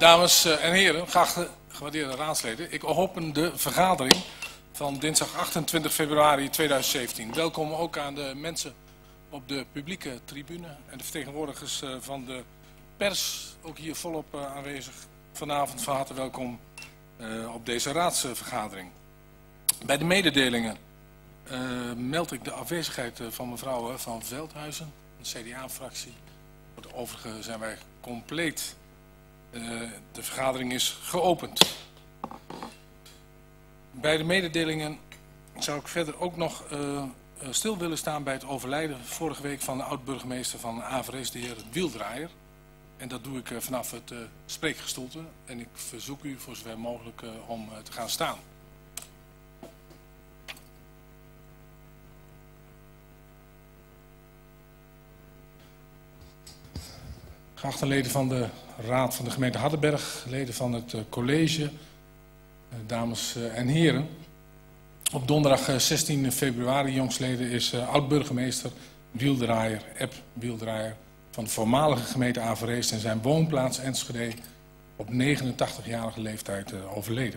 Dames en heren, gewaardeerde raadsleden, ik open de vergadering van dinsdag 28 februari 2017. Welkom ook aan de mensen op de publieke tribune en de vertegenwoordigers van de pers, ook hier volop aanwezig. Vanavond van harte welkom op deze raadsvergadering. Bij de mededelingen meld ik de afwezigheid van mevrouw Van Veldhuizen, de CDA-fractie. Voor de overige zijn wij compleet. De vergadering is geopend. Bij de mededelingen zou ik verder ook nog stil willen staan bij het overlijden vorige week van de oud-burgemeester van Averees, de heer Wieldraaier. En dat doe ik vanaf het spreekgestoelte. En ik verzoek u voor zover mogelijk om te gaan staan. Geachte leden van de Raad van de gemeente Hardenberg, leden van het college, dames en heren. Op donderdag 16 februari, jongsleden, is oud-burgemeester Wieldraaier, Eb Wieldraaier, van de voormalige gemeente Averees en zijn woonplaats Enschede op 89-jarige leeftijd overleden.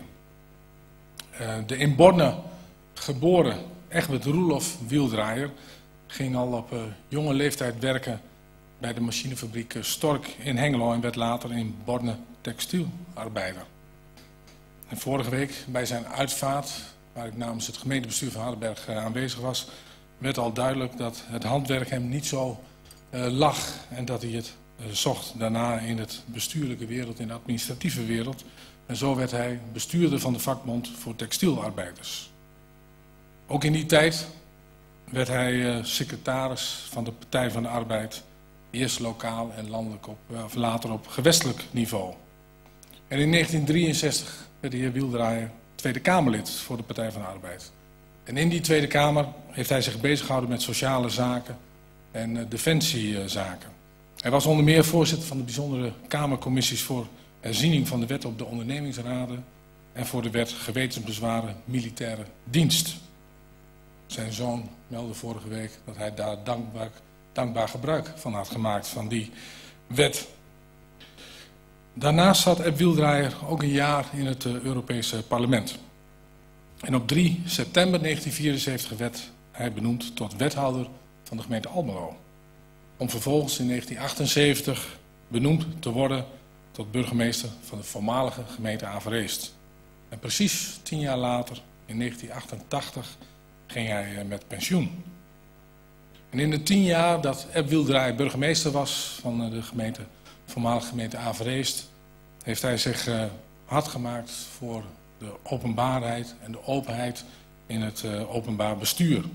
De in Borne geboren Egbert Roelof Wieldraaier ging al op jonge leeftijd werken bij de machinefabriek Stork in Hengelo en werd later in Borne textielarbeider. En vorige week bij zijn uitvaart, waar ik namens het gemeentebestuur van Hardenberg aanwezig was, werd al duidelijk dat het handwerk hem niet zo lag en dat hij het zocht daarna in het bestuurlijke wereld, in de administratieve wereld. En zo werd hij bestuurder van de vakbond voor textielarbeiders. Ook in die tijd werd hij secretaris van de Partij van de Arbeid, eerst lokaal en landelijk of later op gewestelijk niveau. En in 1963 werd de heer Wieldraaier Tweede Kamerlid voor de Partij van de Arbeid. En in die Tweede Kamer heeft hij zich beziggehouden met sociale zaken en defensiezaken. Hij was onder meer voorzitter van de bijzondere Kamercommissies voor herziening van de wet op de ondernemingsraden en voor de wet gewetensbezwaren militaire dienst. Zijn zoon meldde vorige week dat hij daar dankbaar gebruik van had gemaakt van die wet. Daarnaast zat Eb Wieldraaier ook een jaar in het Europese parlement. En op 3 september 1974 werd hij benoemd tot wethouder van de gemeente Almelo. Om vervolgens in 1978 benoemd te worden tot burgemeester van de voormalige gemeente Avereest. En precies 10 jaar later, in 1988, ging hij met pensioen. En in de 10 jaar dat Eb Wieldraaier burgemeester was van de voormalige gemeente Avereest, heeft hij zich hard gemaakt voor de openbaarheid en de openheid in het openbaar bestuur.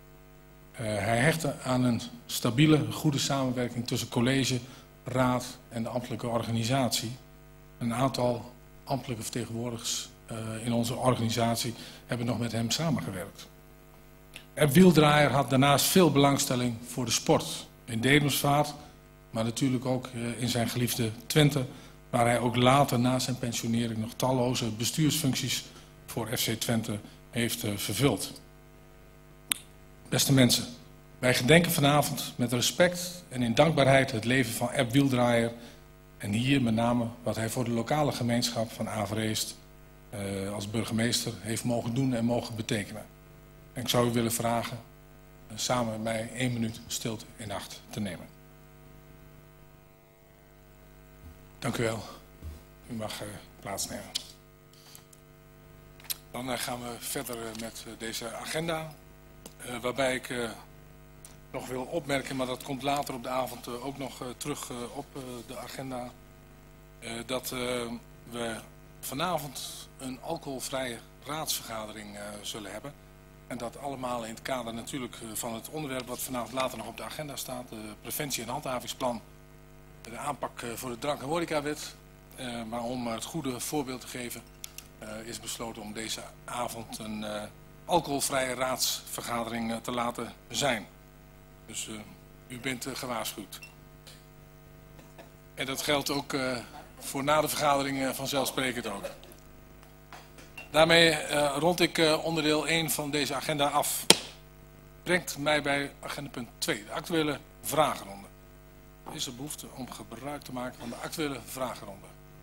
Hij hechtte aan een stabiele, goede samenwerking tussen college, raad en de ambtelijke organisatie. Een aantal ambtelijke vertegenwoordigers in onze organisatie hebben nog met hem samengewerkt. Eb Wieldraaier had daarnaast veel belangstelling voor de sport. In Dedemsvaart, maar natuurlijk ook in zijn geliefde Twente, waar hij ook later na zijn pensionering nog talloze bestuursfuncties voor FC Twente heeft vervuld. Beste mensen, wij gedenken vanavond met respect en in dankbaarheid het leven van Eb Wieldraaier en hier met name wat hij voor de lokale gemeenschap van Avereest als burgemeester heeft mogen doen en mogen betekenen. En ik zou u willen vragen samen met mij 1 minuut stilte in acht te nemen. Dank u wel. U mag plaatsnemen. Dan gaan we verder met deze agenda. Waarbij ik nog wil opmerken, maar dat komt later op de avond ook nog terug op de agenda. Dat we vanavond een alcoholvrije raadsvergadering zullen hebben. En dat allemaal in het kader natuurlijk van het onderwerp wat vanavond later nog op de agenda staat. De preventie- en handhavingsplan. De aanpak voor de drank- en horecawet. Maar om het goede voorbeeld te geven is besloten om deze avond een alcoholvrije raadsvergadering te laten zijn. Dus u bent gewaarschuwd. En dat geldt ook voor na de vergadering vanzelfsprekend ook. Daarmee rond ik onderdeel 1 van deze agenda af. Brengt mij bij agendapunt 2, de actuele vragenronde. Er is er behoefte om gebruik te maken van de actuele vragenronde.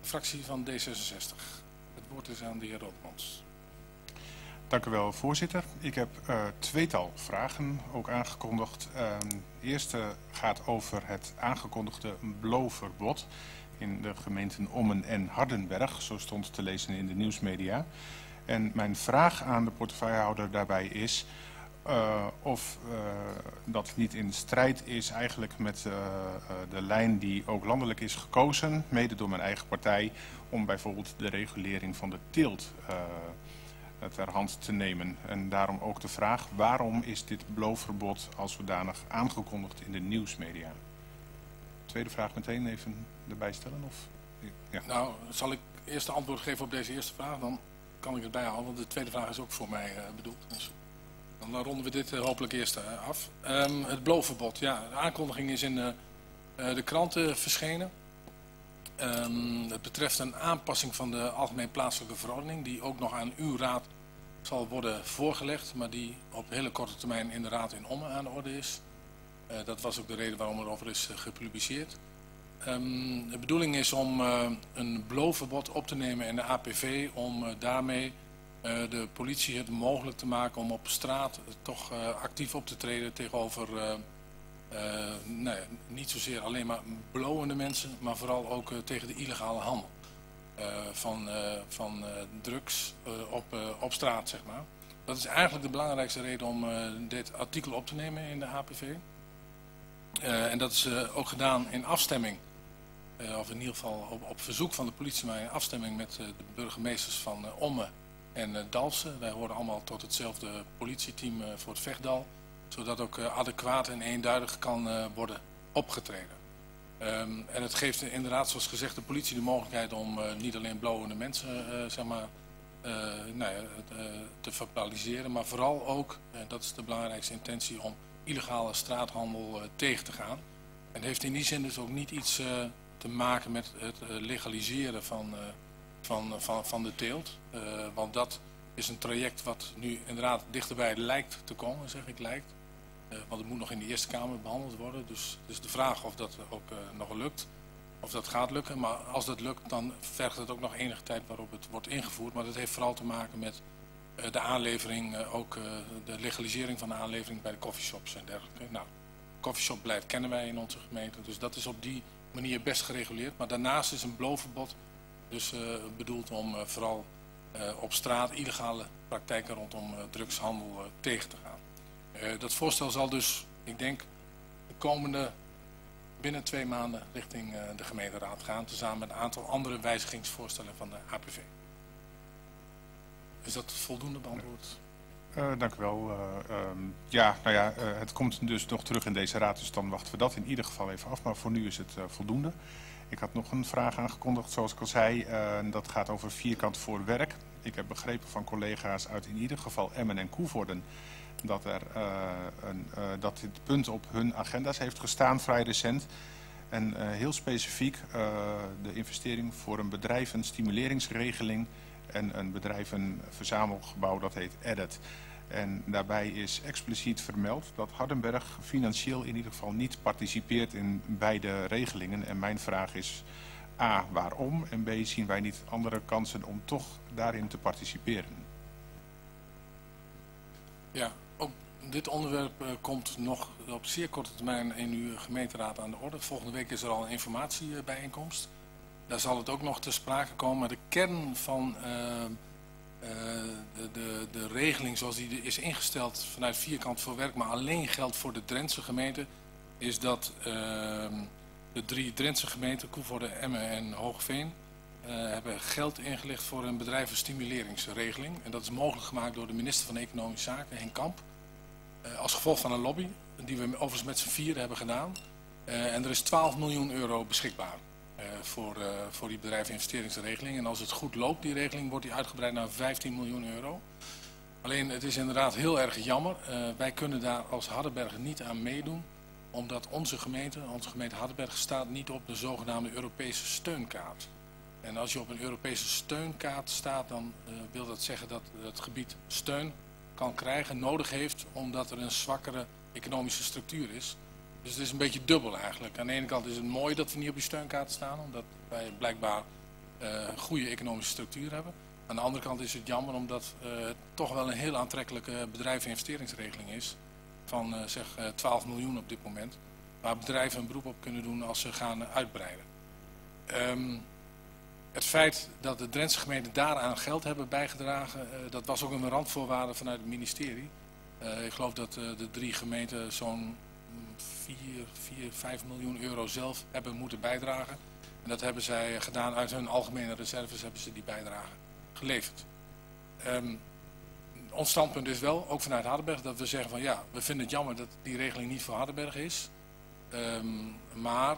fractie van D66. Het woord is aan de heer Roodmans. Dank u wel, voorzitter. Ik heb tweetal vragen ook aangekondigd. De eerste gaat over het aangekondigde blow-verbod in de gemeenten Ommen en Hardenberg. Zo stond te lezen in de nieuwsmedia. En mijn vraag aan de portefeuillehouder daarbij is of dat niet in strijd is eigenlijk met de lijn die ook landelijk is gekozen, mede door mijn eigen partij, om bijvoorbeeld de regulering van de teelt ter hand te nemen. En daarom ook de vraag, waarom is dit blow-verbod als zodanig aangekondigd in de nieuwsmedia? Tweede vraag meteen even erbij stellen? Of? Ja. Nou, zal ik eerst antwoord geven op deze eerste vraag, dan kan ik het bijhouden, want de tweede vraag is ook voor mij bedoeld. Dus dan ronden we dit hopelijk eerst af. Het blow-verbod, ja, de aankondiging is in de kranten verschenen. Het betreft een aanpassing van de Algemeen Plaatselijke Verordening, die ook nog aan uw raad zal worden voorgelegd, maar die op hele korte termijn in de raad in Ommen aan de orde is. Dat was ook de reden waarom er over is gepubliceerd. De bedoeling is om een blow-verbod op te nemen in de APV, om daarmee de politie het mogelijk te maken om op straat toch actief op te treden tegenover nou ja, niet zozeer alleen maar blowende mensen, maar vooral ook tegen de illegale handel van drugs op straat, zeg maar. Dat is eigenlijk de belangrijkste reden om dit artikel op te nemen in de APV. En dat is ook gedaan in afstemming, of in ieder geval op verzoek van de politie, maar in afstemming met de burgemeesters van Ommen en Dalfsen. Wij horen allemaal tot hetzelfde politieteam voor het Vechtdal, zodat ook adequaat en eenduidig kan worden opgetreden. En het geeft inderdaad, zoals gezegd, de politie de mogelijkheid om niet alleen blowende mensen zeg maar, te verbaliseren, maar vooral ook, dat is de belangrijkste intentie, om illegale straathandel tegen te gaan. En heeft in die zin dus ook niet iets te maken met het legaliseren van de teelt. Want dat is een traject wat nu inderdaad dichterbij lijkt te komen, zeg ik lijkt. Want het moet nog in de Eerste Kamer behandeld worden. Dus het is de vraag of dat ook nog lukt. Of dat gaat lukken. Maar als dat lukt, dan vergt het ook nog enige tijd waarop het wordt ingevoerd. Maar dat heeft vooral te maken met de aanlevering, ook de legalisering van de aanlevering bij de coffeeshops en dergelijke. Nou, coffeeshopbeleid kennen wij in onze gemeente. Dus dat is op die manier best gereguleerd. Maar daarnaast is een blow-verbod dus bedoeld om vooral op straat illegale praktijken rondom drugshandel tegen te gaan. Dat voorstel zal dus, ik denk, de komende binnen 2 maanden richting de gemeenteraad gaan, tezamen met een aantal andere wijzigingsvoorstellen van de APV. Is dat voldoende beantwoord? Dank u wel. Ja, nou ja, het komt dus nog terug in deze raad, dus dan wachten we dat in ieder geval even af. Maar voor nu is het voldoende. Ik had nog een vraag aangekondigd, zoals ik al zei. Dat gaat over vierkant voor werk. Ik heb begrepen van collega's uit in ieder geval Emmen en Koevoorden dat dit punt op hun agenda's heeft gestaan, vrij recent. En heel specifiek de investering voor een bedrijvenstimuleringsregeling en een bedrijvenverzamelgebouw, dat heet EDIT. En daarbij is expliciet vermeld dat Hardenberg financieel in ieder geval niet participeert in beide regelingen. En mijn vraag is A, waarom? En B, zien wij niet andere kansen om toch daarin te participeren? Ja, ook dit onderwerp komt nog op zeer korte termijn in uw gemeenteraad aan de orde. Volgende week is er al een informatiebijeenkomst. Daar zal het ook nog ter sprake komen. Maar de kern van de regeling zoals die is ingesteld vanuit vierkant voor werk, maar alleen geldt voor de Drentse gemeente, is dat de 3 Drentse gemeenten, Koevoorden, Emmen en Hoogveen, hebben geld ingelegd voor een bedrijvenstimuleringsregeling. En dat is mogelijk gemaakt door de minister van Economische Zaken, Henk Kamp. Als gevolg van een lobby, die we overigens met z'n 4 hebben gedaan. En er is 12 miljoen euro beschikbaar voor die bedrijfsinvesteringsregeling. En als het goed loopt, die regeling, wordt die uitgebreid naar 15 miljoen euro. Alleen het is inderdaad heel erg jammer. Wij kunnen daar als Hardenberg niet aan meedoen. Omdat onze gemeente Hardenberg, staat niet op de zogenaamde Europese steunkaart. En als je op een Europese steunkaart staat, dan wil dat zeggen dat het gebied steun kan krijgen, nodig heeft, omdat er een zwakkere economische structuur is. Dus het is een beetje dubbel eigenlijk. Aan de ene kant is het mooi dat we niet op die steunkaart staan, omdat wij blijkbaar goede economische structuur hebben. Aan de andere kant is het jammer omdat het toch wel een heel aantrekkelijke bedrijfsinvesteringsregeling is. Van zeg 12 miljoen op dit moment. Waar bedrijven een beroep op kunnen doen als ze gaan uitbreiden. Het feit dat de Drentse gemeenten daaraan geld hebben bijgedragen, dat was ook een randvoorwaarde vanuit het ministerie. Ik geloof dat de 3 gemeenten zo'n 5 miljoen euro zelf hebben moeten bijdragen. En dat hebben zij gedaan uit hun algemene reserves, hebben ze die bijdrage geleverd. Ons standpunt is wel, ook vanuit Hardenberg, dat we zeggen van ja, we vinden het jammer dat die regeling niet voor Hardenberg is. Maar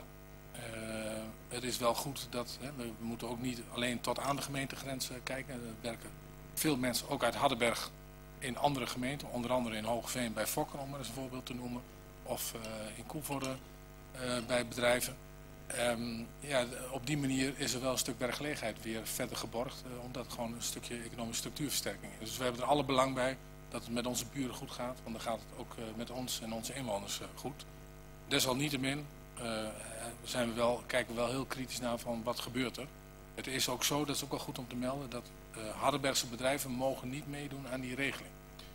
het is wel goed dat, we moeten ook niet alleen tot aan de gemeentegrens kijken. Er werken veel mensen, ook uit Hardenberg, in andere gemeenten. Onder andere in Hoogeveen bij Fokker, om maar eens een voorbeeld te noemen. Of in Koevoorde bij bedrijven. Ja, op die manier is er wel een stuk werkgelegenheid weer verder geborgd. Omdat het gewoon een stukje economische structuurversterking is. Dus we hebben er alle belang bij dat het met onze buren goed gaat. Want dan gaat het ook met ons en onze inwoners goed. Desalniettemin kijken we wel heel kritisch naar van wat gebeurt er. Het is ook zo, dat is ook wel goed om te melden, dat Hardenbergse bedrijven mogen niet meedoen aan die regeling.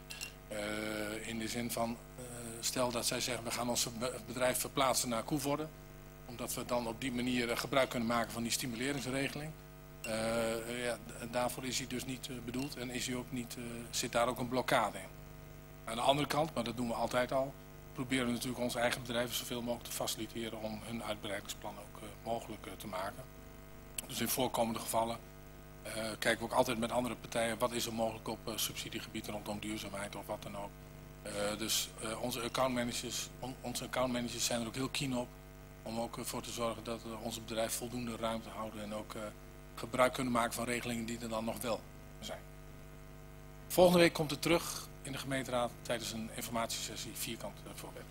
In de zin van, stel dat zij zeggen we gaan ons bedrijf verplaatsen naar Koevoorde. Omdat we dan op die manier gebruik kunnen maken van die stimuleringsregeling. Ja, daarvoor is hij dus niet bedoeld en is hij ook niet, zit daar ook een blokkade in. Aan de andere kant, maar dat doen we altijd al, proberen we natuurlijk onze eigen bedrijven zoveel mogelijk te faciliteren om hun uitbreidingsplan ook mogelijk te maken. Dus in voorkomende gevallen kijken we ook altijd met andere partijen wat is er mogelijk op subsidiegebied rondom duurzaamheid of wat dan ook. Dus onze accountmanagers zijn er ook heel keen op om ook voor te zorgen dat onze bedrijven voldoende ruimte houden en ook gebruik kunnen maken van regelingen die er dan nog wel zijn. Volgende week komt het terug in de gemeenteraad tijdens een informatiesessie vierkant voorwerp.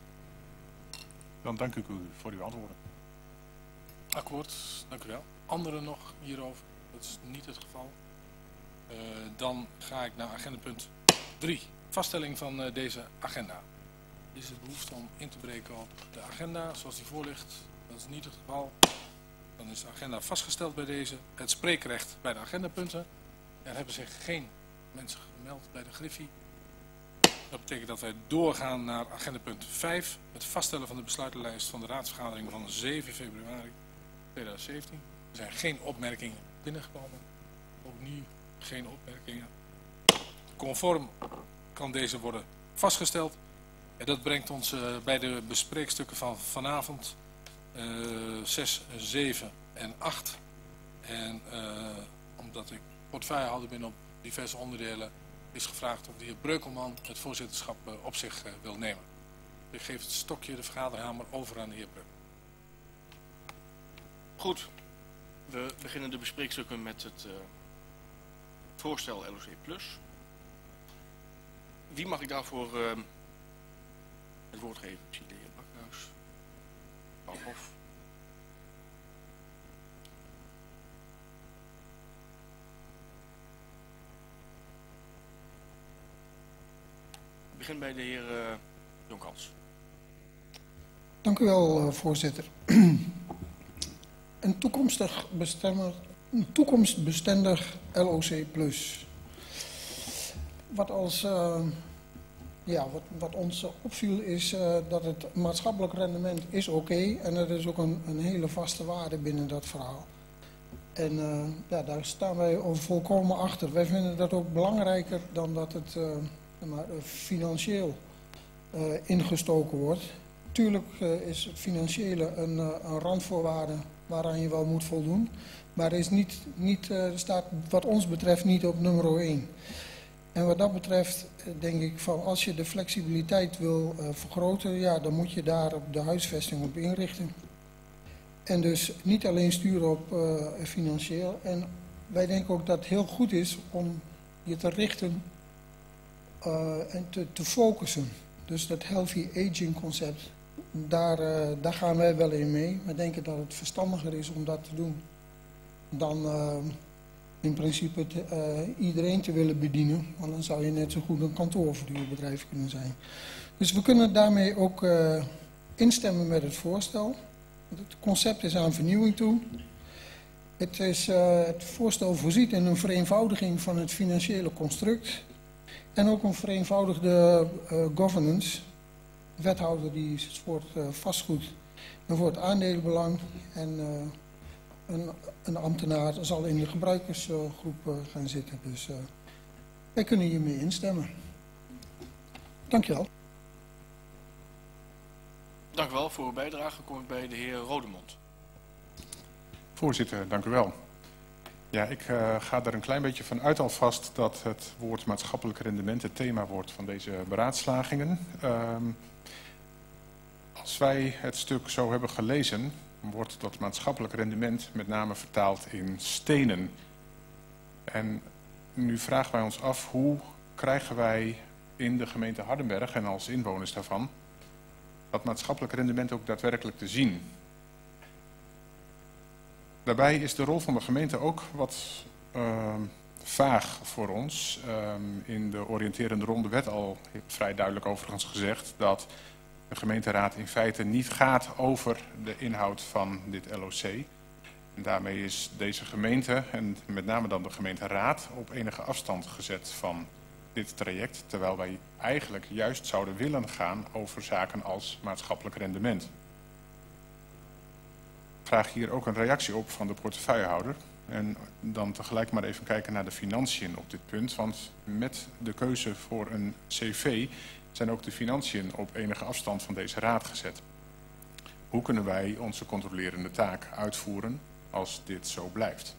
Dan dank ik u voor uw antwoorden. Akkoord, dank u wel. Anderen nog hierover? Dat is niet het geval. Dan ga ik naar agendapunt 3. Vaststelling van deze agenda. Is het behoefte om in te breken op de agenda zoals die voor ligt? Dat is niet het geval. Dan is de agenda vastgesteld bij deze. Het spreekrecht bij de agendapunten. Er hebben zich geen mensen gemeld bij de Griffie. Dat betekent dat wij doorgaan naar agendapunt 5. Het vaststellen van de besluitenlijst van de raadsvergadering van 7 februari 2017. Er zijn geen opmerkingen binnengekomen. Ook nu geen opmerkingen. Conform kan deze worden vastgesteld. En dat brengt ons bij de bespreekstukken van vanavond 6, 7 en 8. En omdat ik portefeuillehouder ben op diverse onderdelen, is gevraagd of de heer Breukelman het voorzitterschap op zich wil nemen. Ik geef het stokje, de vergaderhamer, over aan de heer Breukelman. Goed, we beginnen de bespreekstukken met het voorstel LOC+. Wie mag ik daarvoor het woord geven? Ik zie de heer Bakhuis, mevrouw Hof. Ik begin bij de heer Jonkhans. Dank u wel, voorzitter. Een toekomstbestendig LOC+. Wat ons opviel is dat het maatschappelijk rendement is oké. En er is ook een hele vaste waarde binnen dat verhaal. En daar staan wij volkomen achter. Wij vinden dat ook belangrijker dan dat het financieel ingestoken wordt. Tuurlijk is het financiële een randvoorwaarde waaraan je wel moet voldoen. Maar het is staat wat ons betreft niet op nummer 1. En wat dat betreft denk ik van als je de flexibiliteit wil vergroten, ja, dan moet je daar op de huisvesting op inrichten. En dus niet alleen sturen op financieel. En wij denken ook dat het heel goed is om je te richten en te focussen. Dus dat healthy aging concept, daar gaan wij wel in mee. We denken dat het verstandiger is om dat te doen dan in principe iedereen te willen bedienen. Want dan zou je net zo goed een kantoorverhuurbedrijf kunnen zijn. Dus we kunnen daarmee ook instemmen met het voorstel. Het concept is aan vernieuwing toe. Het voorstel voorziet in een vereenvoudiging van het financiële construct en ook een vereenvoudigde governance. De wethouder die is voor het vastgoed en voor het aandelenbelang en een ambtenaar zal in de gebruikersgroep gaan zitten. Dus wij kunnen hiermee instemmen. Dankjewel. Dank u wel voor uw bijdrage. Kom ik bij de heer Rodemond. Voorzitter, dank u wel. Ja, ik ga er een klein beetje van uit alvast dat het woord maatschappelijk rendement het thema wordt van deze beraadslagingen. Als wij het stuk zo hebben gelezen, wordt dat maatschappelijk rendement met name vertaald in stenen. En nu vragen wij ons af, hoe krijgen wij in de gemeente Hardenberg en als inwoners daarvan dat maatschappelijk rendement ook daadwerkelijk te zien? Daarbij is de rol van de gemeente ook wat vaag voor ons. In de oriënterende ronde werd al vrij duidelijk overigens gezegd dat de gemeenteraad in feite niet gaat over de inhoud van dit LOC. En daarmee is deze gemeente, en met name dan de gemeenteraad, op enige afstand gezet van dit traject. Terwijl wij eigenlijk juist zouden willen gaan over zaken als maatschappelijk rendement. Ik vraag hier ook een reactie op van de portefeuillehouder. En dan tegelijk maar even kijken naar de financiën op dit punt. Want met de keuze voor een CV zijn ook de financiën op enige afstand van deze raad gezet. Hoe kunnen wij onze controlerende taak uitvoeren als dit zo blijft?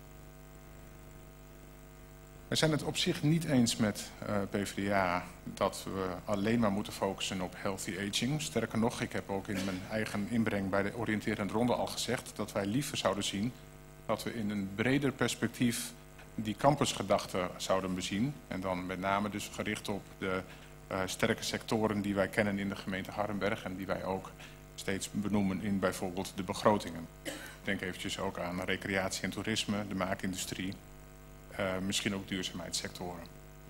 We zijn het op zich niet eens met PvdA dat we alleen maar moeten focussen op healthy aging. Sterker nog, ik heb ook in mijn eigen inbreng bij de oriënterende ronde al gezegd dat wij liever zouden zien dat we in een breder perspectief die campusgedachte zouden bezien. En dan met name dus gericht op de sterke sectoren die wij kennen in de gemeente Hardenberg en die wij ook steeds benoemen in bijvoorbeeld de begrotingen. Denk eventjes ook aan recreatie en toerisme, de maakindustrie. Misschien ook duurzaamheidssectoren.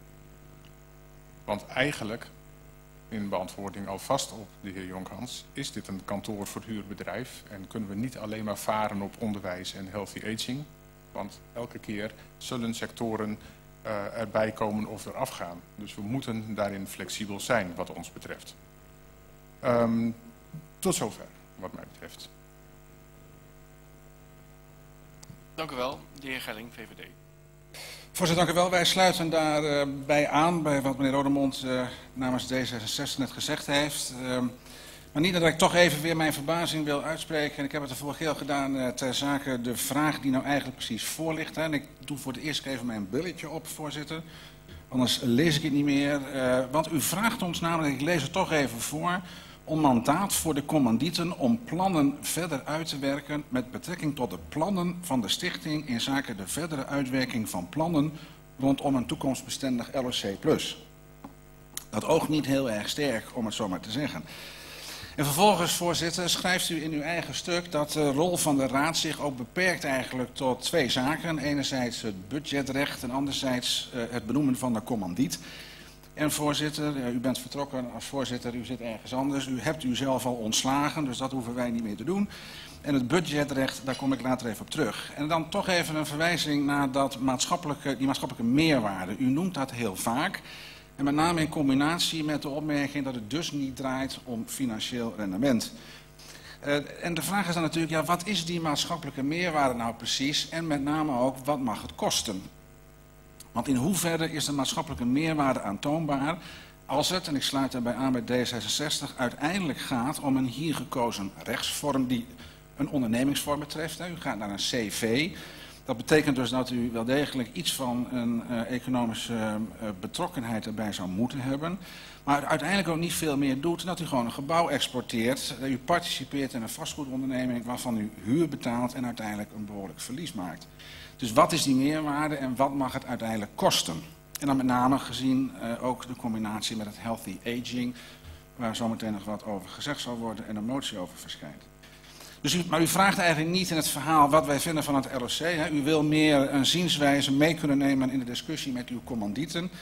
Want eigenlijk, in beantwoording alvast op de heer Jonkhans, is dit een kantoorverhuurbedrijf en kunnen we niet alleen maar varen op onderwijs en healthy aging. Want elke keer zullen sectoren erbij komen of eraf gaan. Dus we moeten daarin flexibel zijn wat ons betreft. Tot zover wat mij betreft. Dank u wel. De heer Gelling, VVD. Voorzitter, dank u wel. Wij sluiten daarbij aan bij wat meneer Rodemond namens D66 net gezegd heeft. Maar niet dat ik toch even weer mijn verbazing wil uitspreken. En ik heb het de vorige keer al gedaan ter zake de vraag die nou eigenlijk precies voor ligt. En ik doe voor het eerst even mijn bulletje op, voorzitter. Anders lees ik het niet meer. Want u vraagt ons namelijk, ik lees het toch even voor, om mandaat voor de commandieten om plannen verder uit te werken met betrekking tot de plannen van de stichting in zaken de verdere uitwerking van plannen rondom een toekomstbestendig LOC+. Dat oogt niet heel erg sterk, om het zo maar te zeggen. En vervolgens, voorzitter, schrijft u in uw eigen stuk dat de rol van de raad zich ook beperkt eigenlijk tot twee zaken. Enerzijds het budgetrecht en anderzijds het benoemen van de commandiet. En voorzitter, u bent vertrokken als voorzitter, u zit ergens anders. U hebt u zelf al ontslagen, dus dat hoeven wij niet meer te doen. En het budgetrecht, daar kom ik later even op terug. En dan toch even een verwijzing naar die maatschappelijke meerwaarde. U noemt dat heel vaak. En met name in combinatie met de opmerking dat het dus niet draait om financieel rendement. En de vraag is dan natuurlijk, ja, wat is die maatschappelijke meerwaarde nou precies? En met name ook, wat mag het kosten? Want in hoeverre is de maatschappelijke meerwaarde aantoonbaar als het, en ik sluit daarbij aan bij D66, uiteindelijk gaat om een hier gekozen rechtsvorm die een ondernemingsvorm betreft. U gaat naar een CV. Dat betekent dus dat u wel degelijk iets van een economische betrokkenheid erbij zou moeten hebben. Maar uiteindelijk ook niet veel meer doet dat u gewoon een gebouw exporteert. Dat u participeert in een vastgoedonderneming waarvan u huur betaalt en uiteindelijk een behoorlijk verlies maakt. Dus wat is die meerwaarde en wat mag het uiteindelijk kosten? En dan met name gezien ook de combinatie met het healthy aging, waar zometeen nog wat over gezegd zal worden en een motie over verschijnt. Dus maar u vraagt eigenlijk niet in het verhaal wat wij vinden van het LOC. Hè. U wil meer een zienswijze mee kunnen nemen in de discussie met uw commandieten.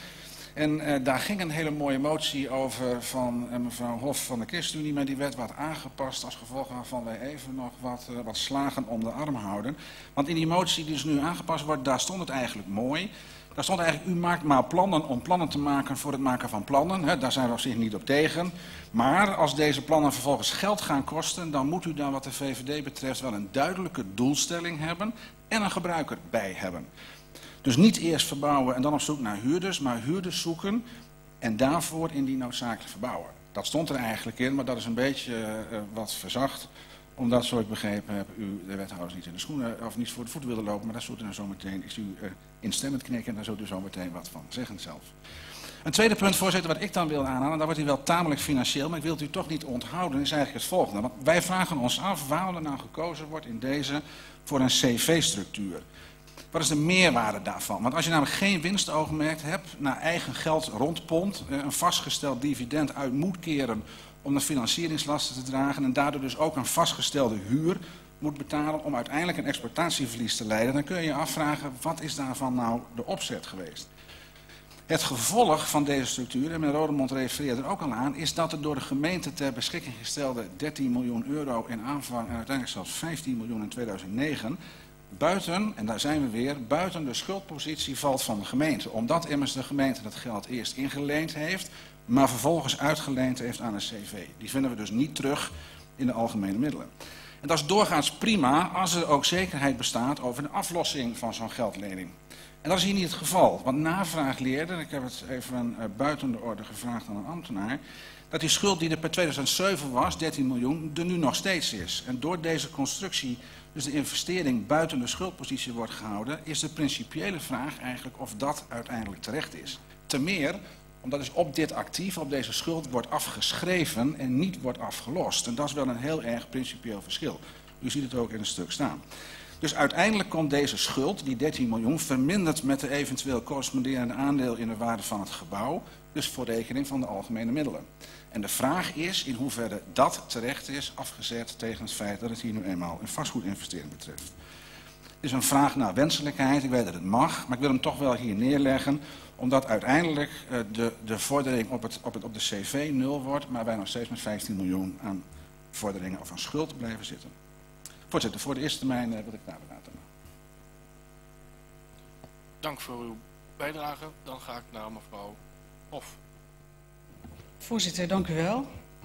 En daar ging een hele mooie motie over van mevrouw Hof van de ChristenUnie, maar die werd wat aangepast als gevolg waarvan wij even nog wat slagen om de arm houden. Want in die motie die dus nu aangepast wordt, daar stond het eigenlijk mooi. Daar stond eigenlijk, u maakt maar plannen om plannen te maken voor het maken van plannen. Hè, daar zijn we op zich niet op tegen. Maar als deze plannen vervolgens geld gaan kosten, dan moet u daar wat de VVD betreft wel een duidelijke doelstelling hebben en een gebruiker bij hebben. Dus niet eerst verbouwen en dan op zoek naar huurders, maar huurders zoeken en daarvoor indien noodzakelijk verbouwen. Dat stond er eigenlijk in, maar dat is een beetje wat verzacht. Omdat, zo ik begrepen heb, u de wethouders niet in de schoenen of niet voor de voeten willen lopen, maar daar zult u dan zo meteen, ik zie u instemmend knikken en daar zult u zo meteen wat van zeggen zelf. Een tweede punt, voorzitter, wat ik dan wil aanhalen, daar wordt hij wel tamelijk financieel, maar ik wil het u toch niet onthouden, is eigenlijk het volgende. Want wij vragen ons af waarom er nou gekozen wordt in deze voor een CV-structuur. Wat is de meerwaarde daarvan? Want als je namelijk geen winstoogmerk hebt, naar eigen geld rondpompt, een vastgesteld dividend uit moet keren om de financieringslasten te dragen en daardoor dus ook een vastgestelde huur moet betalen om uiteindelijk een exploitatieverlies te leiden, dan kun je je afvragen, wat is daarvan nou de opzet geweest? Het gevolg van deze structuur, en meneer Rodemond refereerde er ook al aan, is dat er door de gemeente ter beschikking gestelde 13 miljoen euro in aanvang en uiteindelijk zelfs 15 miljoen in 2009... buiten, en daar zijn we weer, buiten de schuldpositie valt van de gemeente. Omdat immers de gemeente dat geld eerst ingeleend heeft, maar vervolgens uitgeleend heeft aan een CV. Die vinden we dus niet terug in de algemene middelen. En dat is doorgaans prima als er ook zekerheid bestaat over de aflossing van zo'n geldlening. En dat is hier niet het geval, want navraag leerde, ik heb het even buiten de orde gevraagd aan een ambtenaar, dat die schuld die er per 2007 was, 13 miljoen, er nu nog steeds is. En door deze constructie, dus de investering buiten de schuldpositie wordt gehouden, is de principiële vraag eigenlijk of dat uiteindelijk terecht is. Te meer, omdat dus op dit actief, op deze schuld, wordt afgeschreven en niet wordt afgelost. En dat is wel een heel erg principieel verschil. U ziet het ook in het stuk staan. Dus uiteindelijk komt deze schuld, die 13 miljoen, verminderd met de eventueel corresponderende aandeel in de waarde van het gebouw, dus voor rekening van de algemene middelen. En de vraag is in hoeverre dat terecht is, afgezet tegen het feit dat het hier nu eenmaal een vastgoedinvestering betreft. Het is een vraag naar wenselijkheid, ik weet dat het mag, maar ik wil hem toch wel hier neerleggen, omdat uiteindelijk de vordering op de CV 0 wordt, maar wij nog steeds met 15 miljoen aan vorderingen of aan schuld blijven zitten. Voorzitter, voor de eerste termijn wil ik daar laten. Dank voor uw bijdrage. Dan ga ik naar mevrouw Hof. Voorzitter, dank u wel.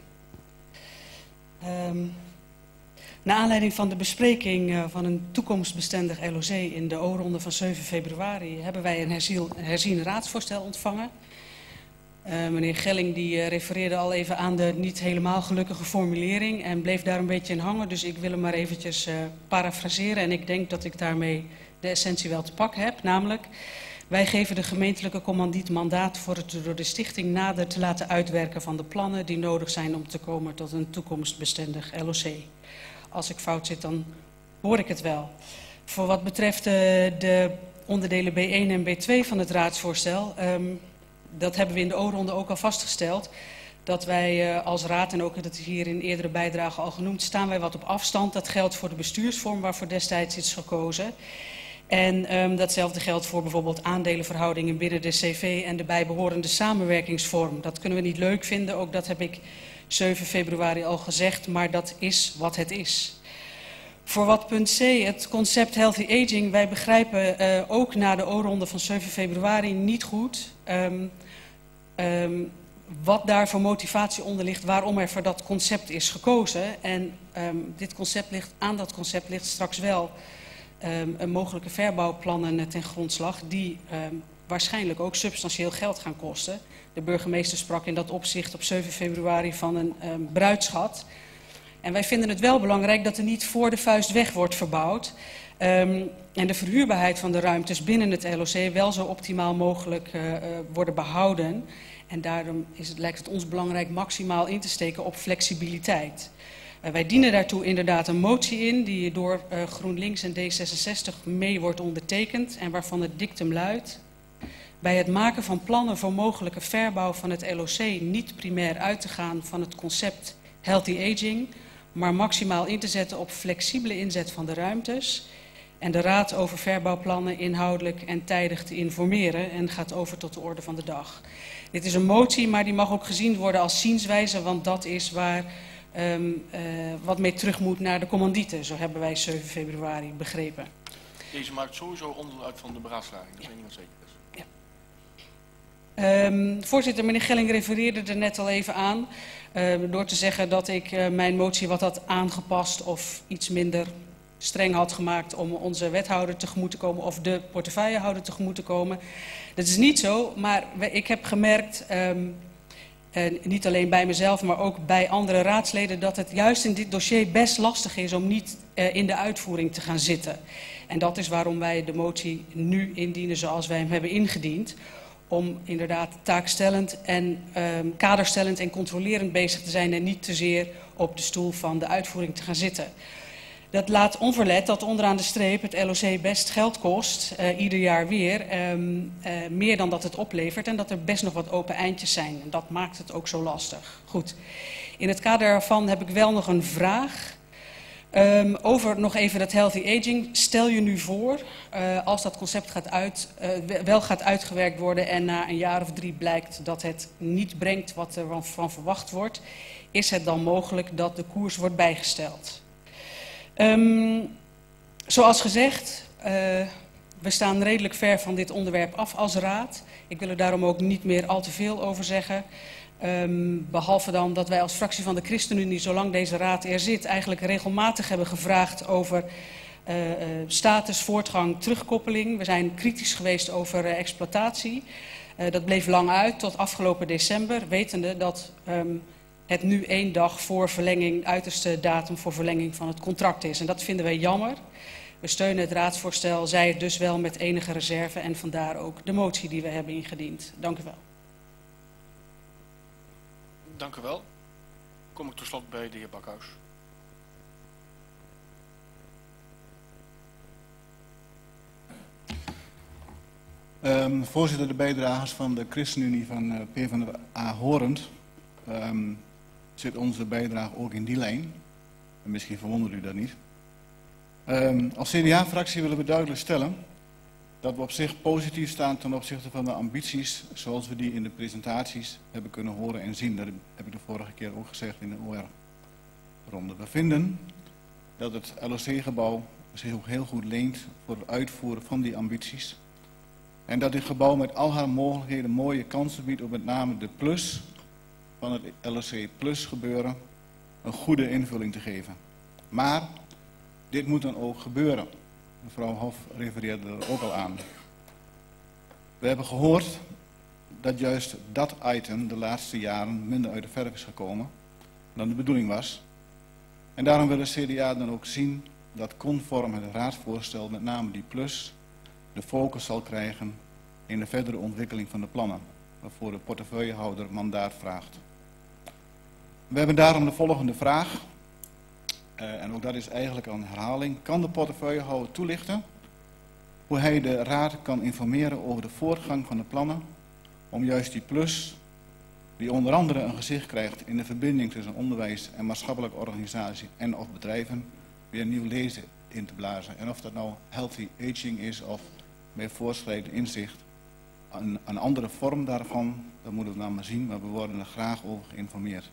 Naar aanleiding van de bespreking van een toekomstbestendig LOC in de O-ronde van 7 februari hebben wij een herzien raadsvoorstel ontvangen. Meneer Gelling die refereerde al even aan de niet helemaal gelukkige formulering en bleef daar een beetje in hangen. Dus ik wil hem maar eventjes parafraseren en ik denk dat ik daarmee de essentie wel te pakken heb. Namelijk, wij geven de gemeentelijke commandiet mandaat voor het door de stichting nader te laten uitwerken van de plannen die nodig zijn om te komen tot een toekomstbestendig LOC. Als ik fout zit, dan hoor ik het wel. Voor wat betreft de onderdelen B1 en B2 van het raadsvoorstel, dat hebben we in de O-ronde ook al vastgesteld, dat wij als raad, en ook dat is hier in eerdere bijdragen al genoemd, staan wij wat op afstand. Dat geldt voor de bestuursvorm waarvoor destijds is gekozen. En datzelfde geldt voor bijvoorbeeld aandelenverhoudingen binnen de CV en de bijbehorende samenwerkingsvorm. Dat kunnen we niet leuk vinden, ook dat heb ik 7 februari al gezegd, maar dat is wat het is. Voor wat punt C, het concept Healthy Aging, wij begrijpen ook na de O-ronde van 7 februari niet goed wat daar voor motivatie onder ligt, waarom er voor dat concept is gekozen. En aan dat concept ligt straks wel een mogelijke verbouwplannen ten grondslag die waarschijnlijk ook substantieel geld gaan kosten. De burgemeester sprak in dat opzicht op 7 februari van een bruidschat. En wij vinden het wel belangrijk dat er niet voor de vuist weg wordt verbouwd. En de verhuurbaarheid van de ruimtes binnen het LOC wel zo optimaal mogelijk worden behouden. En daarom lijkt het ons belangrijk maximaal in te steken op flexibiliteit. Wij dienen daartoe inderdaad een motie in die door GroenLinks en D66 mee wordt ondertekend en waarvan het dictum luidt: bij het maken van plannen voor mogelijke verbouw van het LOC niet primair uit te gaan van het concept Healthy Aging, maar maximaal in te zetten op flexibele inzet van de ruimtes en de Raad over verbouwplannen inhoudelijk en tijdig te informeren en gaat over tot de orde van de dag. Dit is een motie, maar die mag ook gezien worden als zienswijze, want dat is waar wat mee terug moet naar de commandieten. Zo hebben wij 7 februari begrepen. Deze maakt sowieso onderdeel uit van de beraadslaging, dat is één ding wat zeker is. Voorzitter, meneer Gelling refereerde er net al even aan door te zeggen dat ik mijn motie wat had aangepast of iets minder streng had gemaakt om onze wethouder tegemoet te komen of de portefeuillehouder tegemoet te komen. Dat is niet zo, maar ik heb gemerkt, niet alleen bij mezelf, maar ook bij andere raadsleden, dat het juist in dit dossier best lastig is om niet in de uitvoering te gaan zitten. En dat is waarom wij de motie nu indienen zoals wij hem hebben ingediend. Om inderdaad taakstellend en kaderstellend en controlerend bezig te zijn en niet te zeer op de stoel van de uitvoering te gaan zitten. Dat laat onverlet dat onderaan de streep het LOC best geld kost, ieder jaar weer, meer dan dat het oplevert en dat er best nog wat open eindjes zijn. En dat maakt het ook zo lastig. Goed. In het kader daarvan heb ik wel nog een vraag. Over nog even dat healthy aging. Stel je nu voor, als dat concept wel gaat uitgewerkt worden en na een jaar of 3 blijkt dat het niet brengt wat er van verwacht wordt, is het dan mogelijk dat de koers wordt bijgesteld? Zoals gezegd, we staan redelijk ver van dit onderwerp af als raad. Ik wil er daarom ook niet meer al te veel over zeggen. Behalve dan dat wij als fractie van de ChristenUnie, zolang deze raad er zit, eigenlijk regelmatig hebben gevraagd over status, voortgang, terugkoppeling. We zijn kritisch geweest over exploitatie. Dat bleef lang uit tot afgelopen december, wetende dat het nu 1 dag voor verlenging, uiterste datum voor verlenging van het contract is. En dat vinden wij jammer. We steunen het raadsvoorstel, zij het dus wel met enige reserve en vandaar ook de motie die we hebben ingediend. Dank u wel. Dank u wel. Kom ik tot slot bij de heer Bakhuis. Voorzitter, de bijdragers van de ChristenUnie van PvdA Horend, zit onze bijdrage ook in die lijn. En misschien verwondert u dat niet. Als CDA-fractie willen we duidelijk stellen dat we op zich positief staan ten opzichte van de ambities zoals we die in de presentaties hebben kunnen horen en zien. Dat heb ik de vorige keer ook gezegd in de OR-ronde. We vinden dat het LOC-gebouw zich ook heel goed leent voor het uitvoeren van die ambities. En dat dit gebouw met al haar mogelijkheden mooie kansen biedt om met name de plus van het LOC Plus gebeuren een goede invulling te geven. Maar dit moet dan ook gebeuren. Mevrouw Hof refereerde er ook al aan. We hebben gehoord dat juist dat item de laatste jaren minder uit de verf is gekomen dan de bedoeling was. En daarom wil de CDA dan ook zien dat conform het raadsvoorstel met name die plus de focus zal krijgen in de verdere ontwikkeling van de plannen, waarvoor de portefeuillehouder mandaat vraagt. We hebben daarom de volgende vraag. En ook dat is eigenlijk een herhaling. Kan de portefeuillehouder toelichten hoe hij de raad kan informeren over de voortgang van de plannen om juist die plus, die onder andere een gezicht krijgt in de verbinding tussen onderwijs en maatschappelijke organisatie en of bedrijven, weer nieuw lezen in te blazen. En of dat nou healthy aging is of met voorschrijdend inzicht, een andere vorm daarvan, dat moeten we dan maar zien, maar we worden er graag over geïnformeerd.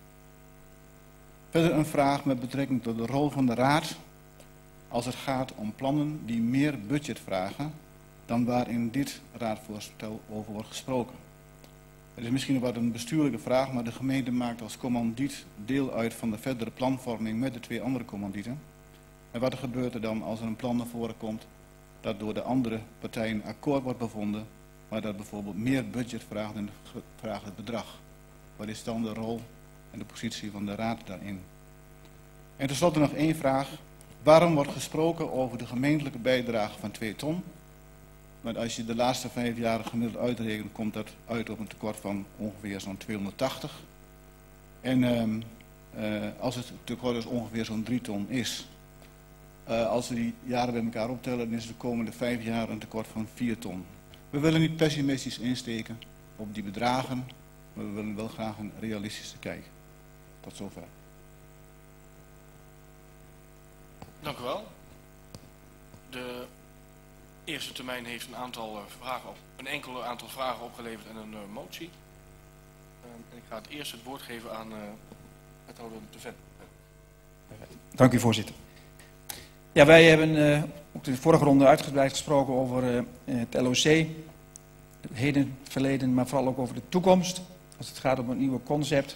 Verder een vraag met betrekking tot de rol van de raad als het gaat om plannen die meer budget vragen dan waar in dit raadvoorstel over wordt gesproken. Het is misschien wat een bestuurlijke vraag, maar de gemeente maakt als commandiet deel uit van de verdere planvorming met de 2 andere commandieten. En wat gebeurt er dan als er een plan naar voren komt dat door de andere partijen akkoord wordt bevonden, maar dat bijvoorbeeld meer budget vraagt dan het gevraagde bedrag? Wat is dan de rol en de positie van de raad daarin? En tenslotte nog 1 vraag. Waarom wordt gesproken over de gemeentelijke bijdrage van 2 ton? Want als je de laatste 5 jaar gemiddeld uitrekent, komt dat uit op een tekort van ongeveer zo'n 280. En als het tekort dus ongeveer zo'n 3 ton is, als we die jaren bij elkaar optellen, dan is de komende 5 jaar een tekort van 4 ton. We willen niet pessimistisch insteken op die bedragen, maar we willen wel graag een realistische kijk. Tot zover. Dank u wel. De eerste termijn heeft een enkel aantal vragen opgeleverd en een motie. En ik ga het eerst het woord geven aan wethouder De Vet. Dank u, voorzitter. Ja, wij hebben ook in de vorige ronde uitgebreid gesproken over het LOC, het heden, het verleden, maar vooral ook over de toekomst, als het gaat om een nieuwe concept.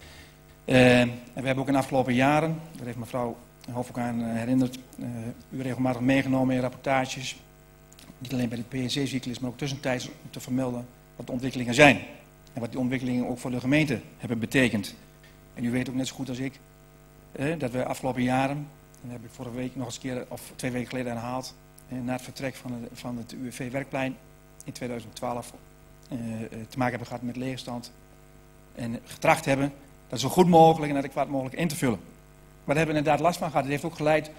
En we hebben ook in de afgelopen jaren, daar heeft mevrouw Hof ook aan herinnerd, u regelmatig meegenomen in rapportages, niet alleen bij de PNC-cyclus, maar ook tussentijds om te vermelden wat de ontwikkelingen zijn. En wat die ontwikkelingen ook voor de gemeente hebben betekend. En u weet ook net zo goed als ik, dat we afgelopen jaren, en dat heb ik vorige week nog eens een keer, of 2 weken geleden herhaald, na het vertrek van het UWV-werkplein in 2012 te maken hebben gehad met leegstand. En getracht hebben dat zo goed mogelijk en adequaat mogelijk in te vullen. Maar daar hebben we inderdaad last van gehad. Het heeft ook geleid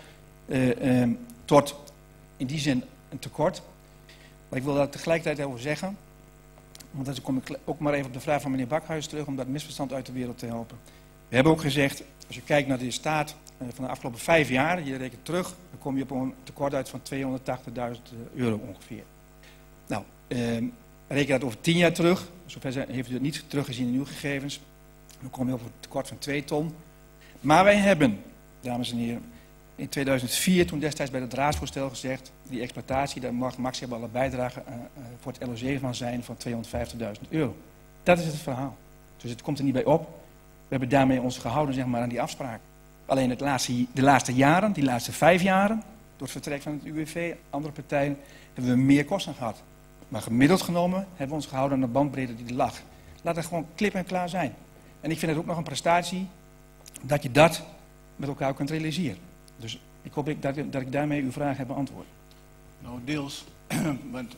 tot in die zin een tekort. Maar ik wil daar tegelijkertijd over zeggen, want dan kom ik ook maar even op de vraag van meneer Bakhuis terug om dat misverstand uit de wereld te helpen. We hebben ook gezegd, als je kijkt naar de staat van de afgelopen 5 jaar, je rekent terug, dan kom je op een tekort uit van €280.000 ongeveer. Nou, reken dat over 10 jaar terug, zover heeft u het niet teruggezien in uw gegevens, dan kom je op een tekort van 2 ton. Maar wij hebben, dames en heren, in 2004 toen destijds bij het raadsvoorstel gezegd, die exploitatie, daar mag maximale bijdrage voor het LOC van zijn van €250.000. Dat is het verhaal. Dus het komt er niet bij op. We hebben daarmee ons gehouden zeg maar, aan die afspraak. Alleen de laatste jaren, die laatste 5 jaren, door het vertrek van het UWV, andere partijen, hebben we meer kosten gehad. Maar gemiddeld genomen hebben we ons gehouden aan de bandbreedte die er lag. Laat het gewoon klip en klaar zijn. En ik vind het ook nog een prestatie dat je dat met elkaar kunt realiseren. Dus ik hoop dat ik daarmee uw vraag heb beantwoord. Nou, deels. Want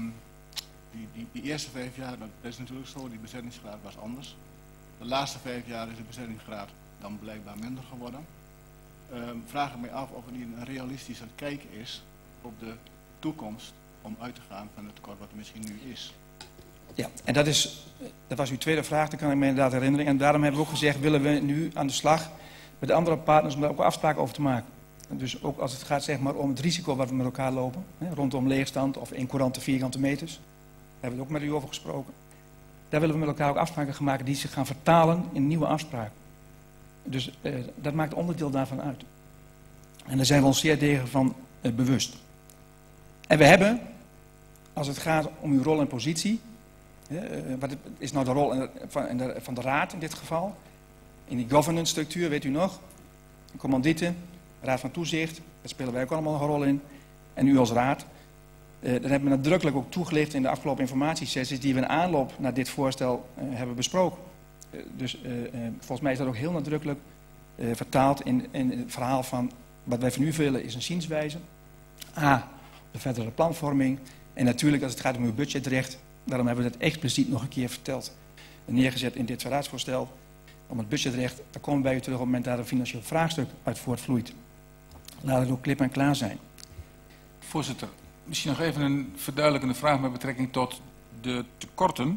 die eerste 5 jaar, dat is natuurlijk zo, die bezettingsgraad was anders. De laatste 5 jaar is de bezettingsgraad dan blijkbaar minder geworden. Vraag ik mij af of het niet een realistischer kijk is op de toekomst om uit te gaan van het tekort wat er misschien nu is. Ja, en dat was uw tweede vraag, dat kan ik me inderdaad herinneren. En daarom hebben we ook gezegd, willen we nu aan de slag met de andere partners om daar ook afspraken over te maken. En dus ook als het gaat zeg maar, om het risico wat we met elkaar lopen, rondom leegstand of incourante vierkante meters. Daar hebben we het ook met u over gesproken. Daar willen we met elkaar ook afspraken gaan maken die zich gaan vertalen in nieuwe afspraken. Dus dat maakt onderdeel daarvan uit. En daar zijn we ons zeer degen van bewust. En we hebben, als het gaat om uw rol en positie, wat is nou de rol van de raad in dit geval? In die governance structuur, weet u nog? Commandieten, raad van toezicht, daar spelen wij ook allemaal een rol in. En u als raad. Dat hebben we nadrukkelijk ook toegelicht in de afgelopen informatiesessies die we in aanloop naar dit voorstel hebben besproken. Dus volgens mij is dat ook heel nadrukkelijk vertaald in het verhaal van wat wij van u willen is een zienswijze. A, de verdere planvorming. En natuurlijk als het gaat om uw budgetrecht, daarom hebben we dat expliciet nog een keer verteld en neergezet in dit raadsvoorstel. Om het budgetrecht, daar komen wij u terug op het moment dat er een financieel vraagstuk uit voortvloeit. Laat het ook klip en klaar zijn. Voorzitter, misschien nog even een verduidelijkende vraag met betrekking tot de tekorten.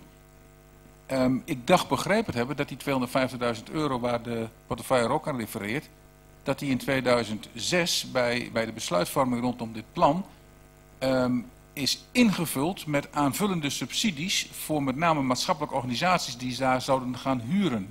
Ik dacht begrepen te hebben dat die €250.000 waar de portefeuille ook aan refereert, dat die in 2006 bij de besluitvorming rondom dit plan is ingevuld met aanvullende subsidies voor met name maatschappelijke organisaties die daar zouden gaan huren.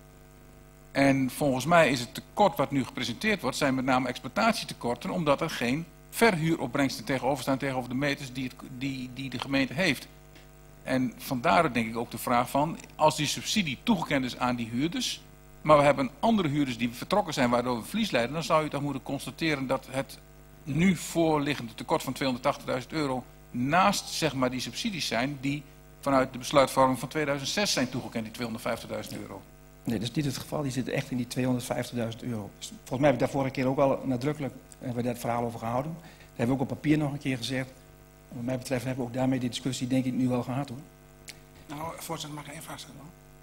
En volgens mij is het tekort wat nu gepresenteerd wordt, zijn met name exploitatietekorten, omdat er geen verhuuropbrengsten tegenover staan tegenover de meters die de gemeente heeft. En vandaar denk ik ook de vraag van, als die subsidie toegekend is aan die huurders, maar we hebben andere huurders die vertrokken zijn waardoor we verlies leiden, dan zou je toch moeten constateren dat het nu voorliggende tekort van €280.000 naast zeg maar, die subsidies zijn die vanuit de besluitvorming van 2006 zijn toegekend, die €250.000. Nee, dat is niet het geval. Die zit echt in die €250.000. Dus volgens mij heb ik daar vorige keer ook al nadrukkelijk hebben we dat verhaal over gehouden. Dat hebben we ook op papier nog een keer gezegd. En wat mij betreft hebben we ook daarmee die discussie denk ik nu wel gehad hoor. Nou, voorzitter, mag ik één vraag stellen?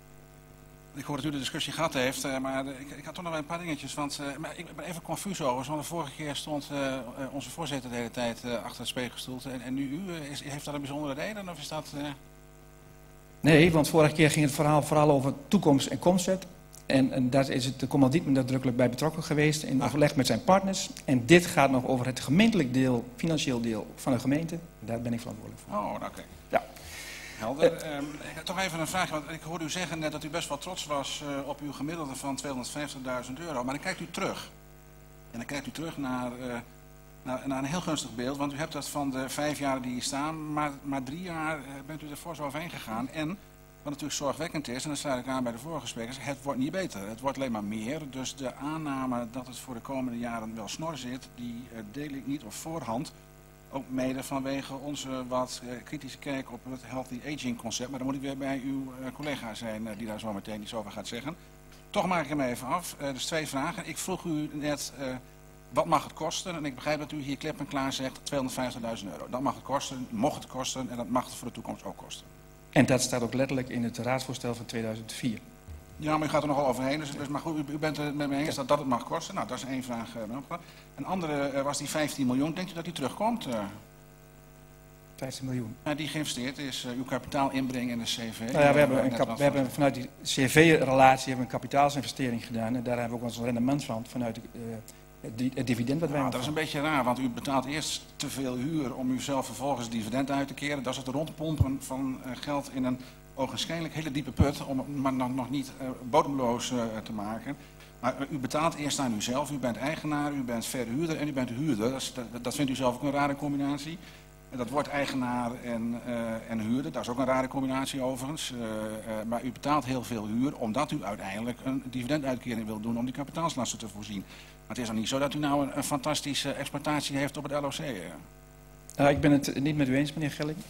Ik hoor dat u de discussie gehad heeft, maar ik had toch nog wel een paar dingetjes. Want ik ben even confuus over. Want de vorige keer stond onze voorzitter de hele tijd achter het spreekgestoel. En nu u, heeft dat een bijzondere reden of is dat... Nee, want vorige keer ging het verhaal vooral over toekomst en concept. En daar is het de commandant nadrukkelijk bij betrokken geweest in overleg met zijn partners. En dit gaat nog over het gemeentelijk deel, financieel deel van de gemeente. Daar ben ik verantwoordelijk voor. Oh, oké. Ja. Helder. Ik heb toch even een vraag, want ik hoorde u zeggen net dat u best wel trots was op uw gemiddelde van €250.000. Maar dan kijkt u terug. En dan kijkt u terug naar een heel gunstig beeld, want u hebt dat van de 5 jaar die hier staan, maar 3 jaar bent u er fors overheen gegaan. En wat natuurlijk zorgwekkend is, en dat sluit ik aan bij de vorige sprekers, het wordt niet beter. Het wordt alleen maar meer. Dus de aanname dat het voor de komende jaren wel snor zit, die deel ik niet op voorhand. Ook mede vanwege onze wat kritische kijk op het healthy aging concept. Maar dan moet ik weer bij uw collega zijn die daar zo meteen iets over gaat zeggen. Toch maak ik hem even af. Dus 2 vragen. Ik vroeg u net, wat mag het kosten? En ik begrijp dat u hier klep en klaar zegt €250.000. Dat mag het kosten, mocht het kosten en dat mag het voor de toekomst ook kosten. En dat staat ook letterlijk in het raadsvoorstel van 2004. Ja, maar u gaat er nogal overheen. Dus maar goed, u bent het met me eens dat het mag kosten. Nou, dat is 1 vraag. Een andere was die 15 miljoen. Denkt u dat die terugkomt? 15 miljoen. Die geïnvesteerd is, uw kapitaal inbrengen in de CV. Nou ja, we hebben vanuit die CV-relatie een kapitaalsinvestering gedaan. En daar hebben we ook ons rendement van, vanuit het dividend wat wij dat is een beetje raar, want u betaalt eerst te veel huur om u zelf vervolgens dividend uit te keren. Dat is het rondpompen van geld in een ogenschijnlijk hele diepe put, om het maar nog niet bodemloos te maken. Maar u betaalt eerst aan uzelf, u bent eigenaar, u bent verhuurder en u bent huurder. Dat vindt u zelf ook een rare combinatie. En dat wordt eigenaar en huurder, dat is ook een rare combinatie overigens. Maar u betaalt heel veel huur omdat u uiteindelijk een dividenduitkering wilt doen om die kapitaalslasten te voorzien. Maar het is dan niet zo dat u nou een fantastische exploitatie heeft op het LOC. Ik ben het niet met u eens, meneer Gelling.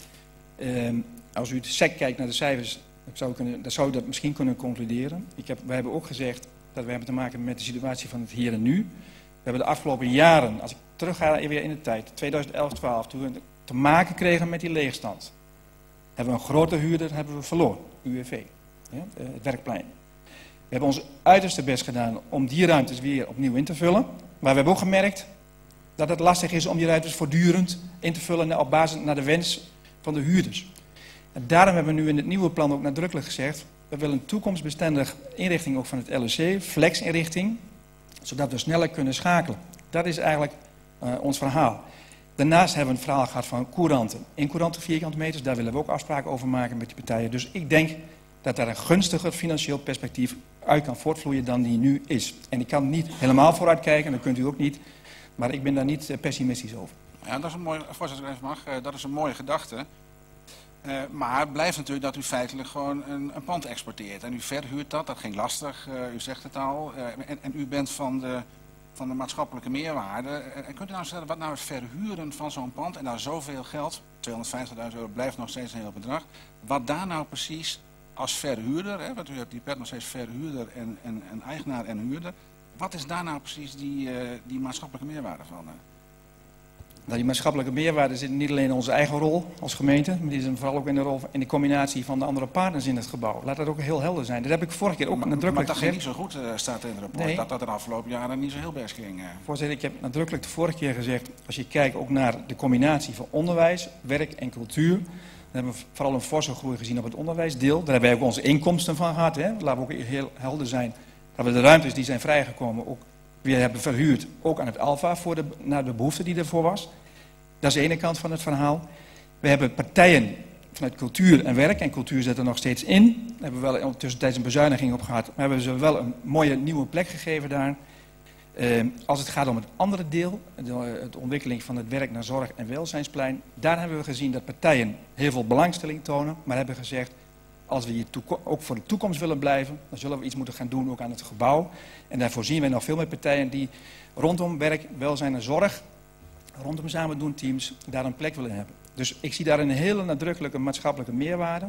Als u sec kijkt naar de cijfers, dan zou u dat misschien kunnen concluderen. Wij hebben ook gezegd dat we hebben te maken met de situatie van het hier en nu. We hebben de afgelopen jaren, als ik terugga weer in de tijd, 2011-12, toen we te maken kregen met die leegstand, hebben we een grote huurder verloren, UWV, ja, het werkplein. We hebben ons uiterste best gedaan om die ruimtes weer opnieuw in te vullen. Maar we hebben ook gemerkt dat het lastig is om die ruimtes voortdurend in te vullen op basis naar de wens van de huurders. En daarom hebben we nu in het nieuwe plan ook nadrukkelijk gezegd, we willen een toekomstbestendig inrichting ook van het LOC, flex-inrichting, zodat we sneller kunnen schakelen. Dat is eigenlijk ons verhaal. Daarnaast hebben we een verhaal gehad van couranten. In couranten vierkante meters, daar willen we ook afspraken over maken met die partijen. Dus ik denk dat daar een gunstiger financieel perspectief uit kan voortvloeien dan die nu is. En ik kan niet helemaal vooruit kijken, dat kunt u ook niet. Maar ik ben daar niet pessimistisch over. Ja, dat is een mooie, voorzitter, even mag, dat is een mooie gedachte. Maar het blijft natuurlijk dat u feitelijk gewoon een pand exporteert. En u verhuurt dat ging lastig, u zegt het al. En u bent van de maatschappelijke meerwaarde. Kunt u nou stellen wat nou het verhuren van zo'n pand en daar zoveel geld, €250.000 blijft nog steeds een heel bedrag. Wat daar nou precies als verhuurder, want u hebt die pet nog steeds verhuurder en eigenaar en huurder. Wat is daar nou precies die maatschappelijke meerwaarde van? Die maatschappelijke meerwaarde zit niet alleen in onze eigen rol als gemeente, maar die is vooral ook in de rol in de combinatie van de andere partners in het gebouw. Laat dat ook heel helder zijn. Dat heb ik vorige keer ook nadrukkelijk gezegd. Maar dat ging niet zo goed, staat in het rapport, nee. dat de afgelopen jaren niet zo heel best ging. Voorzitter, ik heb nadrukkelijk de vorige keer gezegd, als je kijkt ook naar de combinatie van onderwijs, werk en cultuur, dan hebben we vooral een forse groei gezien op het onderwijsdeel. Daar hebben wij ook onze inkomsten van gehad. Laten we ook heel helder zijn dat we de ruimtes die zijn vrijgekomen ook weer hebben verhuurd, ook aan het Alfa, naar de behoefte die ervoor was. Dat is de ene kant van het verhaal. We hebben partijen vanuit cultuur en werk, en cultuur zit er nog steeds in. Daar hebben we wel tussentijds een bezuiniging op gehad, maar hebben ze wel een mooie nieuwe plek gegeven daar. Als het gaat om het andere deel, de ontwikkeling van het werk naar zorg- en welzijnsplein, daar hebben we gezien dat partijen heel veel belangstelling tonen, maar hebben gezegd, als we hier ook voor de toekomst willen blijven, dan zullen we iets moeten gaan doen ook aan het gebouw. En daarvoor zien we nog veel meer partijen die rondom werk, welzijn en zorg, rondom samen doen teams, daar een plek willen hebben. Dus ik zie daar een hele nadrukkelijke maatschappelijke meerwaarde.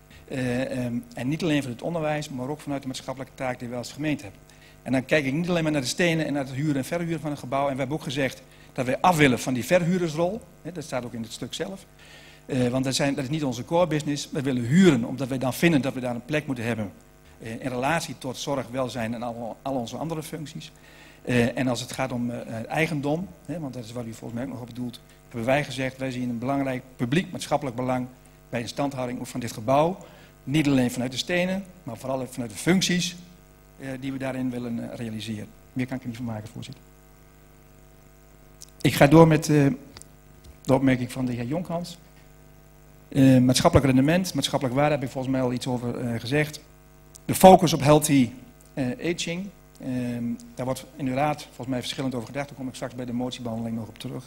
En niet alleen van het onderwijs, maar ook vanuit de maatschappelijke taak die we als gemeente hebben. En dan kijk ik niet alleen maar naar de stenen en naar het huren en verhuren van een gebouw. En we hebben ook gezegd dat wij af willen van die verhuurdersrol. Dat staat ook in het stuk zelf. Want dat is niet onze core business. We willen huren, omdat wij dan vinden dat we daar een plek moeten hebben. In relatie tot zorg, welzijn en al onze andere functies. En als het gaat om eigendom, want dat is wat u volgens mij ook nog op bedoelt, hebben wij gezegd, wij zien een belangrijk publiek maatschappelijk belang bij de instandhouding van dit gebouw. Niet alleen vanuit de stenen, maar vooral vanuit de functies die we daarin willen realiseren. Meer kan ik er niet van maken, voorzitter. Ik ga door met de opmerking van de heer Jonkhans. Maatschappelijk rendement, maatschappelijk waarde, heb ik volgens mij al iets over gezegd. De focus op healthy aging. Daar wordt in de raad volgens mij verschillend over gedacht. Daar kom ik straks bij de motiebehandeling nog op terug.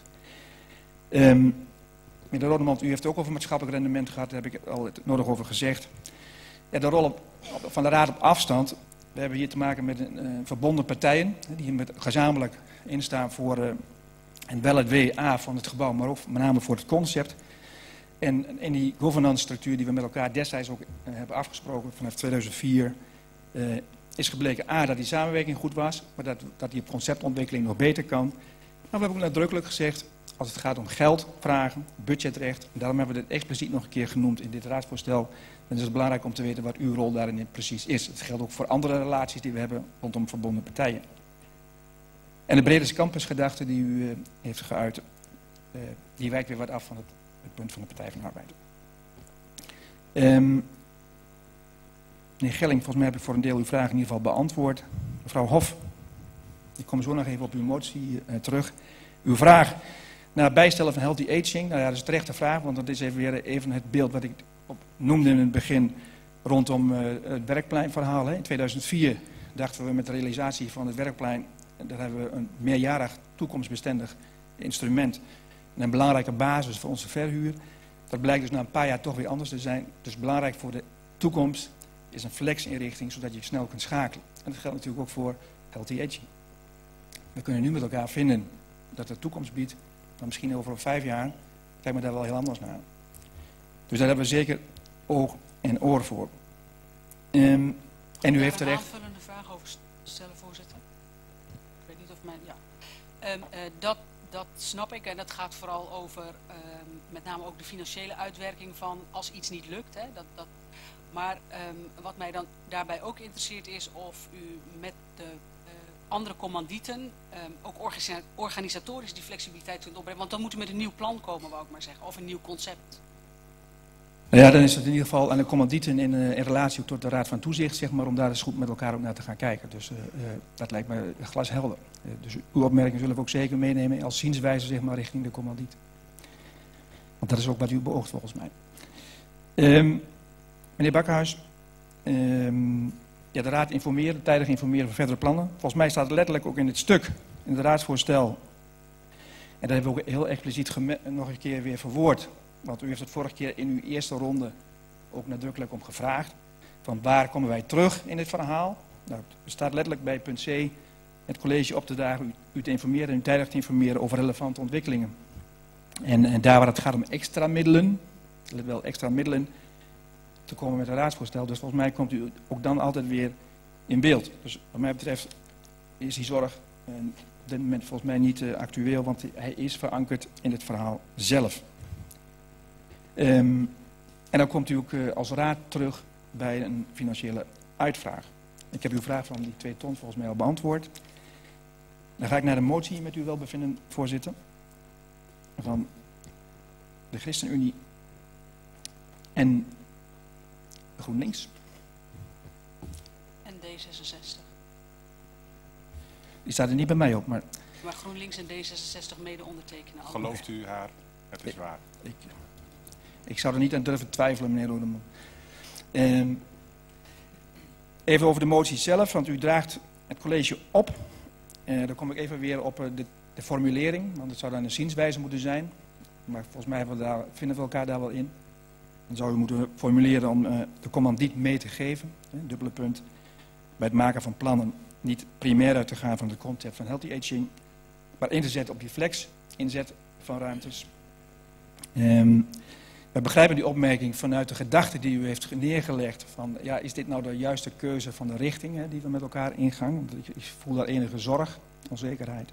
Meneer Rodemond, u heeft het ook over maatschappelijk rendement gehad. Daar heb ik al het nodig over gezegd. Ja, de rol van de raad op afstand. We hebben hier te maken met verbonden partijen. Die gezamenlijk instaan voor en wel het WA van het gebouw, maar ook met name voor het concept. En in die governance structuur die we met elkaar destijds ook hebben afgesproken vanaf 2004... is gebleken dat die samenwerking goed was, maar dat die conceptontwikkeling nog beter kan. Maar we hebben ook nadrukkelijk gezegd, als het gaat om geld vragen, budgetrecht, en daarom hebben we dit expliciet nog een keer genoemd in dit raadsvoorstel, dan is het belangrijk om te weten wat uw rol daarin precies is. Het geldt ook voor andere relaties die we hebben rondom verbonden partijen. En de brede campusgedachte die u heeft geuit, die wijkt weer wat af van het punt van de Partij van de Arbeid. Meneer Gelling, volgens mij heb ik voor een deel uw vraag in ieder geval beantwoord. Mevrouw Hof, ik kom zo nog even op uw motie terug. Uw vraag naar het bijstellen van healthy aging, nou ja, dat is een terechte vraag, want dat is even het beeld wat ik noemde in het begin rondom het werkpleinverhaal. In 2004 dachten we met de realisatie van het werkplein, daar hebben we een meerjarig toekomstbestendig instrument en een belangrijke basis voor onze verhuur. Dat blijkt dus na een paar jaar toch weer anders te zijn. Dus belangrijk voor de toekomst is een flexinrichting, zodat je snel kunt schakelen. En dat geldt natuurlijk ook voor healthy aging. We kunnen nu met elkaar vinden dat het toekomst biedt, maar misschien over 5 jaar kijken we daar wel heel anders naar. Dus daar hebben we zeker oog en oor voor. En u heeft terecht... Ik wil een aanvullende vraag over stellen, voorzitter. Ik weet niet of mijn... Ja. Dat snap ik en dat gaat vooral over met name ook de financiële uitwerking van als iets niet lukt. Hè, maar wat mij dan daarbij ook interesseert is of u met de andere commandieten ook organisatorisch die flexibiliteit kunt opbrengen. Want dan moet u met een nieuw plan komen, wou ik maar zeggen, of een nieuw concept. Ja, dan is het in ieder geval aan de commandieten in relatie tot de Raad van Toezicht, zeg maar, om daar eens goed met elkaar ook naar te gaan kijken. Dus dat lijkt me glashelder. Dus uw opmerking zullen we ook zeker meenemen als zienswijze, zeg maar, richting de commandiet. Want dat is ook wat u beoogt volgens mij. Meneer Bakkerhuis, ja, de Raad informeren, tijdig informeren voor verdere plannen. Volgens mij staat het letterlijk ook in het stuk, in het raadsvoorstel. En dat hebben we ook heel expliciet nog een keer weer verwoord. Want u heeft het vorige keer in uw eerste ronde ook nadrukkelijk om gevraagd. Van waar komen wij terug in dit verhaal? Nou, er staat letterlijk bij punt C het college op te dagen u te informeren en u tijdig te informeren over relevante ontwikkelingen. En daar waar het gaat om extra middelen, wel extra middelen, te komen met een raadsvoorstel. Dus volgens mij komt u ook dan altijd weer in beeld. Dus wat mij betreft is die zorg op dit moment volgens mij niet actueel, want hij is verankerd in het verhaal zelf. En dan komt u ook als raad terug bij een financiële uitvraag. Ik heb uw vraag van die 2 ton volgens mij al beantwoord. Dan ga ik naar de motie met uw welbevinden, voorzitter. Van de ChristenUnie en GroenLinks. En D66. Die staat er niet bij mij op, maar... Maar GroenLinks en D66 mede ondertekenen. Gelooft u haar? Het is waar. Ik zou er niet aan durven twijfelen, meneer Rodemond. Even over de motie zelf, want u draagt het college op. Dan kom ik even weer op de formulering, want het zou dan een zienswijze moeten zijn. Maar volgens mij vinden we elkaar daar wel in. Dan zou u moeten formuleren om de commandiet mee te geven. Dubbele punt. Bij het maken van plannen niet primair uit te gaan van het concept van healthy aging, maar in te zetten op die flex, inzet van ruimtes. We begrijpen die opmerking vanuit de gedachte die u heeft neergelegd van, ja, is dit nou de juiste keuze van de richting die we met elkaar ingaan? Want ik voel daar enige zorg, onzekerheid.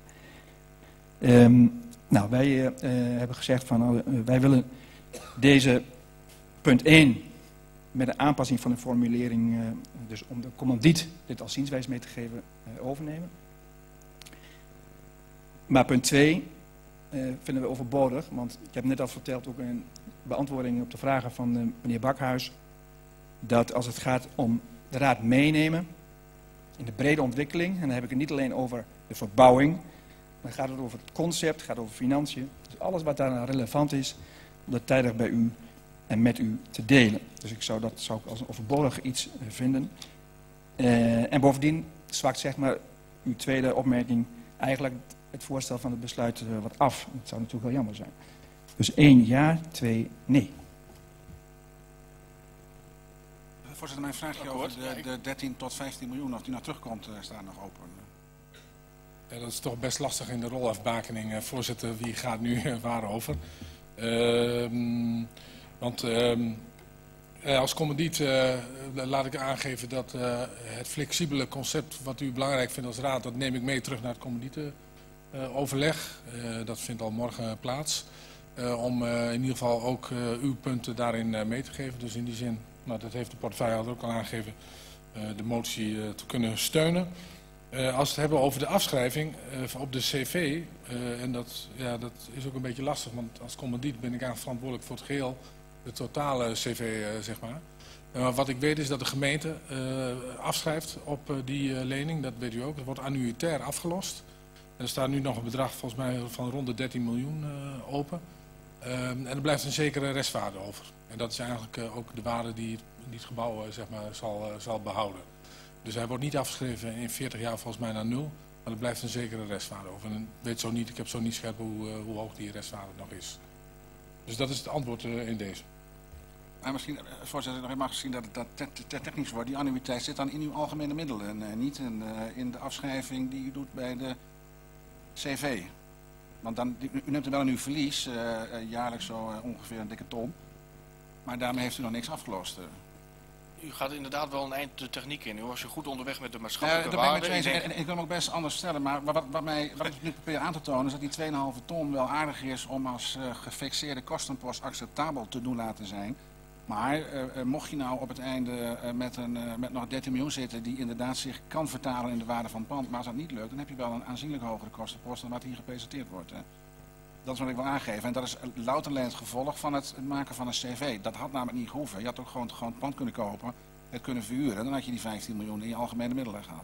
Nou, wij hebben gezegd van, wij willen deze punt 1 met een aanpassing van de formulering, dus om de commandiet dit als zienswijze mee te geven, overnemen. Maar punt 2 vinden we overbodig, want ik heb net al verteld, ook in beantwoording op de vragen van meneer Bakhuis, dat als het gaat om de raad meenemen in de brede ontwikkeling. En dan heb ik het niet alleen over de verbouwing, maar gaat het over het concept, gaat over financiën. Dus alles wat daaraan relevant is, om dat tijdig bij u en met u te delen. Dus ik zou dat als een overbodig iets vinden. En bovendien zwakt zeg maar uw tweede opmerking eigenlijk het voorstel van het besluit wat af. Dat zou natuurlijk wel jammer zijn. Dus 1 ja, 2 nee. Voorzitter, mijn vraagje over de 13 tot 15 miljoen, of die nou terugkomt, staat nog open. Ja, dat is toch best lastig in de rolafbakening, voorzitter. Wie gaat nu waar over? Want als commandiet laat ik aangeven dat het flexibele concept wat u belangrijk vindt als raad, dat neem ik mee terug naar het commandietenoverleg. Dat vindt al morgen plaats. Om in ieder geval ook uw punten daarin mee te geven. Dus in die zin, nou, dat heeft de portefeuillehouder ook al aangegeven, de motie te kunnen steunen. Als we het hebben over de afschrijving op de CV, en dat is ook een beetje lastig, want als commandiet ben ik eigenlijk verantwoordelijk voor het geheel, de totale CV, zeg maar. Wat ik weet is dat de gemeente afschrijft op die lening, dat weet u ook. Dat wordt annuitair afgelost. Er staat nu nog een bedrag volgens mij van rond de 13 miljoen open. En er blijft een zekere restwaarde over. En dat is eigenlijk ook de waarde die het gebouw zeg maar, zal behouden. Dus hij wordt niet afgeschreven in 40 jaar volgens mij naar 0. Maar er blijft een zekere restwaarde over. En ik heb zo niet scherp hoe hoog die restwaarde nog is. Dus dat is het antwoord in deze. Maar misschien, voorzitter, nog mag zien dat het technisch wordt. Die annuïteit zit dan in uw algemene middelen en niet in de afschrijving die u doet bij de CV. Want dan, u neemt er wel in uw verlies, jaarlijks zo ongeveer een dikke ton. Maar daarmee heeft u nog niks afgelost. U gaat inderdaad wel een eind de techniek in. U was goed onderweg met de maatschappelijke waarde. waarde. Ik wil hem ook best anders stellen. Maar wat ik nu probeer aan te tonen is dat die 2,5 ton wel aardig is om als gefixeerde kostenpost acceptabel te doen laten zijn. Maar mocht je nou op het einde met nog 13 miljoen zitten die inderdaad zich kan vertalen in de waarde van het pand, maar als dat niet lukt, dan heb je wel een aanzienlijk hogere kostenpost dan wat hier gepresenteerd wordt. Hè. Dat is wat ik wil aangeven. En dat is louter alleen het gevolg van het maken van een cv. Dat had namelijk niet gehoeven. Je had ook gewoon het pand kunnen kopen, het kunnen verhuren. Dan had je die 15 miljoen in je algemene middelen gehad.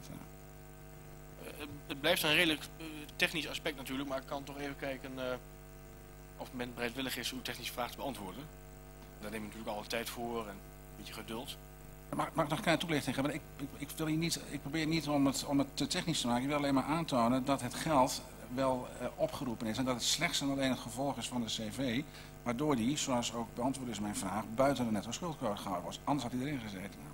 Het blijft een redelijk technisch aspect natuurlijk, maar ik kan toch even kijken of men bereidwillig is uw technische vraag te beantwoorden. Daar neem je natuurlijk alle tijd voor en een beetje geduld. Mag ik nog een kleine toelichting geven? Ik probeer niet om het te technisch te maken. Ik wil alleen maar aantonen dat het geld wel opgeroepen is. En dat het slechts en alleen het gevolg is van de CV. Waardoor die, zoals ook beantwoord is mijn vraag, buiten de netto schuldquote gehouden was. Anders had hij erin gezeten namelijk.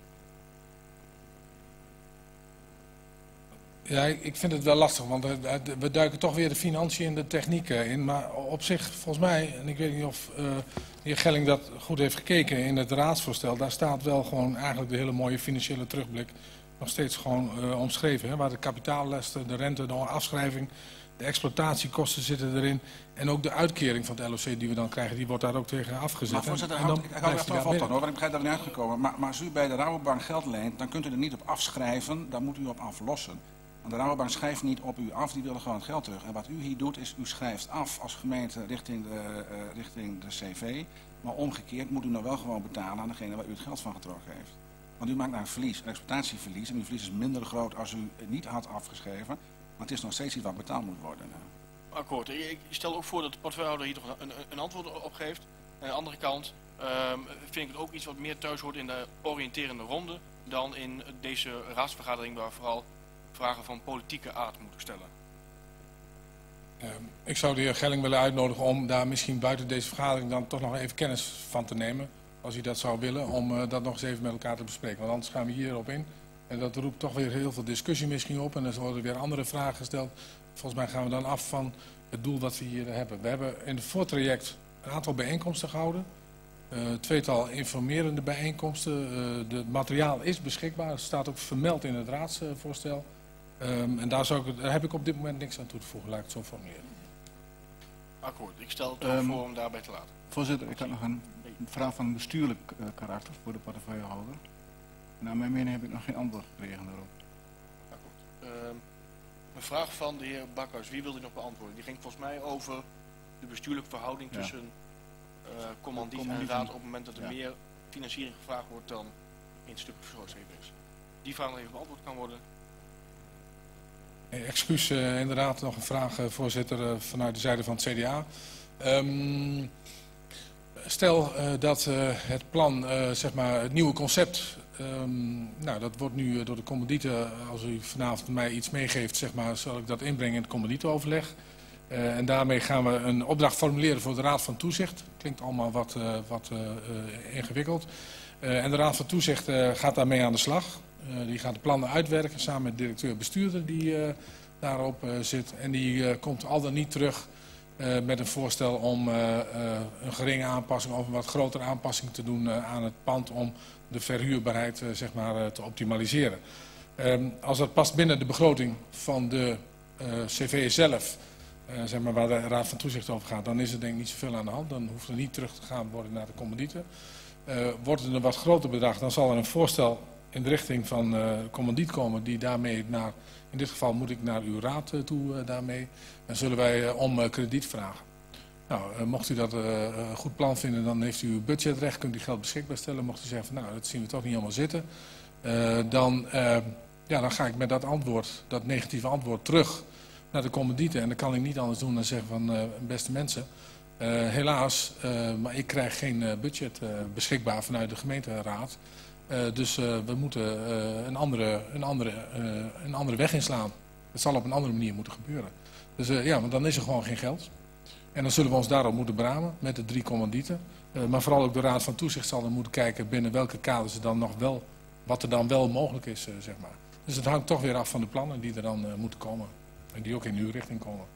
Ja, ik vind het wel lastig, want we duiken toch weer de financiën en de techniek in. Maar op zich, volgens mij, en ik weet niet of de heer Gelling dat goed heeft gekeken in het raadsvoorstel, daar staat wel gewoon eigenlijk de hele mooie financiële terugblik nog steeds gewoon omschreven. Hè, waar de kapitaallesten, de rente, de afschrijving, de exploitatiekosten zitten erin. En ook de uitkering van het LOC die we dan krijgen, die wordt daar ook tegen afgezet. Maar voorzitter, ik hou er even op hoor, want ik begrijp dat er niet uitgekomen. Maar als u bij de Rabobank geld leent, dan kunt u er niet op afschrijven, dan moet u op aflossen. Want de Rabobank schrijft niet op u af, die willen gewoon het geld terug. En wat u hier doet is, u schrijft af als gemeente richting de CV. Maar omgekeerd moet u nou wel gewoon betalen aan degene waar u het geld van getrokken heeft. Want u maakt nou een verlies, een exploitatieverlies. En uw verlies is minder groot als u het niet had afgeschreven. Maar het is nog steeds iets wat betaald moet worden. Akkoord. Ik stel ook voor dat de portefeuillehouder hier toch een antwoord op geeft. Aan de andere kant vind ik het ook iets wat meer thuis hoort in de oriënterende ronde dan in deze raadsvergadering waar vooral vragen van politieke aard moeten stellen. Ik zou de heer Gelling willen uitnodigen om daar misschien buiten deze vergadering dan toch nog even kennis van te nemen. Als hij dat zou willen, om dat nog eens even met elkaar te bespreken. Want anders gaan we hierop in. En dat roept toch weer heel veel discussie misschien op. En dan worden weer andere vragen gesteld. Volgens mij gaan we dan af van het doel wat we hier hebben. We hebben in het voortraject een aantal bijeenkomsten gehouden. Tweetal informerende bijeenkomsten. Het materiaal is beschikbaar. Het staat ook vermeld in het raadsvoorstel. En daar heb ik op dit moment niks aan toe te voegen. Laat ik het zo formuleren. Akkoord. Ik stel het voor om daarbij te laten. Voorzitter, ik had nog een vraag van bestuurlijk karakter voor de portefeuillehouder. Naar mijn mening heb ik nog geen antwoord gekregen daarop. Akkoord. Een vraag van de heer Bakkers. Wie wilde nog beantwoorden? Die ging volgens mij over de bestuurlijke verhouding tussen commandiet en raad op het moment dat er meer financiering gevraagd wordt dan in het stuk geschreven is. Die vraag nog even beantwoord kan worden. Excuus, inderdaad nog een vraag, voorzitter, vanuit de zijde van het CDA. Stel dat het plan, zeg maar, het nieuwe concept, nou, dat wordt nu door de commandieten, als u vanavond mij iets meegeeft, zeg maar, zal ik dat inbrengen in het commandietenoverleg. En daarmee gaan we een opdracht formuleren voor de Raad van Toezicht. Klinkt allemaal wat ingewikkeld. En de Raad van Toezicht gaat daarmee aan de slag. Die gaat de plannen uitwerken samen met de directeur-bestuurder die daarop zit. En die komt al dan niet terug met een voorstel om een geringe aanpassing of een wat grotere aanpassing te doen aan het pand om de verhuurbaarheid zeg maar, te optimaliseren. Als dat past binnen de begroting van de CV zelf, zeg maar, waar de Raad van Toezicht over gaat, dan is er denk ik niet zoveel aan de hand. Dan hoeft er niet terug te gaan worden naar de commandieten. Wordt het een wat groter bedrag, dan zal er een voorstel in de richting van de commandiet komen die daarmee naar, in dit geval moet ik naar uw raad toe daarmee, dan zullen wij om krediet vragen. Nou, mocht u dat een goed plan vinden, dan heeft u uw budgetrecht, kunt u geld beschikbaar stellen. Mocht u zeggen van nou, dat zien we toch niet helemaal zitten, dan ga ik met dat antwoord, dat negatieve antwoord terug naar de commandieten. En dan kan ik niet anders doen dan zeggen van beste mensen, helaas, maar ik krijg geen budget beschikbaar vanuit de gemeenteraad. Dus we moeten een andere weg inslaan. Het zal op een andere manier moeten gebeuren. Dus ja, want dan is er gewoon geen geld. En dan zullen we ons daarop moeten beramen met de 3 commandieten. Maar vooral ook de Raad van Toezicht zal dan moeten kijken binnen welke kaders er dan nog wel, wat er dan wel mogelijk is, zeg maar. Dus het hangt toch weer af van de plannen die er dan moeten komen. En die ook in uw richting komen.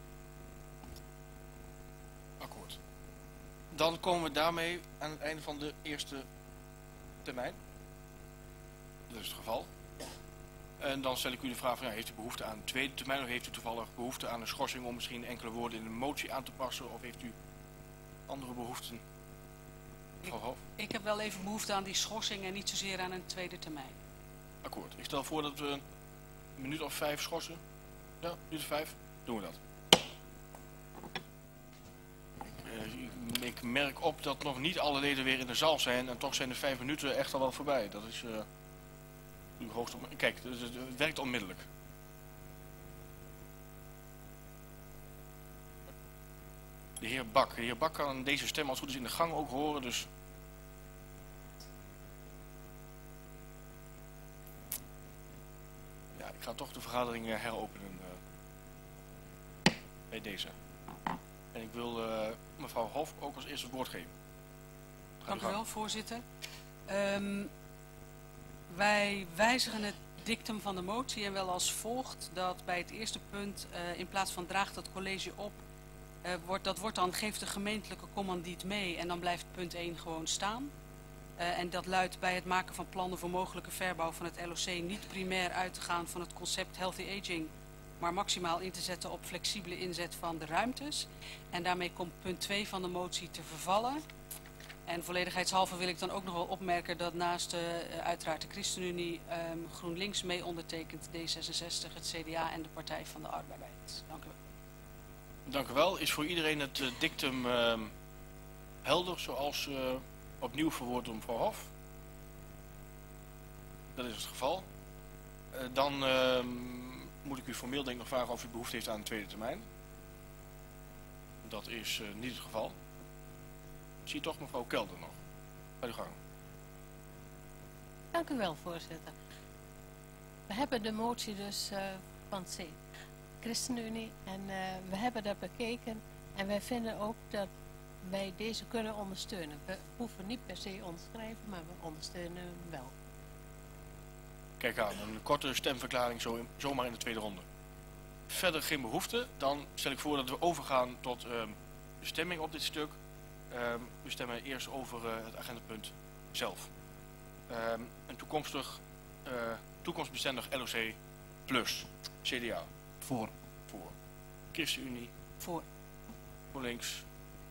Akkoord. Dan komen we daarmee aan het einde van de eerste termijn. Dat is het geval. En dan stel ik u de vraag van, ja, heeft u behoefte aan een tweede termijn of heeft u toevallig behoefte aan een schorsing om misschien enkele woorden in een motie aan te passen of heeft u andere behoeften? Ik heb wel even behoefte aan die schorsing en niet zozeer aan een tweede termijn. Akkoord. Ik stel voor dat we een minuut of 5 schorsen. Ja, een minuut of 5. Doen we dat. Ik merk op dat nog niet alle leden weer in de zaal zijn en toch zijn de 5 minuten echt al wel voorbij. Dat is uw hoogste... Kijk, het werkt onmiddellijk. De heer Bak kan deze stem als het goed is in de gang ook horen, dus... Ja, ik ga toch de vergadering heropenen bij deze. En ik wil mevrouw Hof ook als eerste het woord geven. Dank u wel, voorzitter. Wij wijzigen het dictum van de motie en wel als volgt dat bij het eerste punt in plaats van draagt het college op, geeft de gemeentelijke commandiet mee en dan blijft punt 1 gewoon staan. En dat luidt bij het maken van plannen voor mogelijke verbouw van het LOC niet primair uit te gaan van het concept healthy aging, maar maximaal in te zetten op flexibele inzet van de ruimtes. En daarmee komt punt 2 van de motie te vervallen. En volledigheidshalve wil ik dan ook nog wel opmerken dat naast uiteraard de ChristenUnie GroenLinks mee ondertekent, D66, het CDA en de Partij van de Arbeid. Dank u wel. Dank u wel. Is voor iedereen het dictum helder zoals opnieuw verwoord door mevrouw Hof? Dat is het geval. Dan moet ik u formeel denk ik nog vragen of u behoefte heeft aan een tweede termijn. Dat is niet het geval. Ik zie toch mevrouw Kelder nog. Ga uw gang. Dank u wel, voorzitter. We hebben de motie dus van C, ChristenUnie, en we hebben dat bekeken en wij vinden ook dat wij deze kunnen ondersteunen. We hoeven niet per se onderschrijven, maar we ondersteunen hem wel. Kijk aan, een korte stemverklaring zomaar in de tweede ronde. Verder geen behoefte, dan stel ik voor dat we overgaan tot de stemming op dit stuk. We stemmen eerst over het agendapunt zelf. Een toekomstbestendig LOC plus. CDA. Voor. ChristenUnie. Voor. GroenLinks.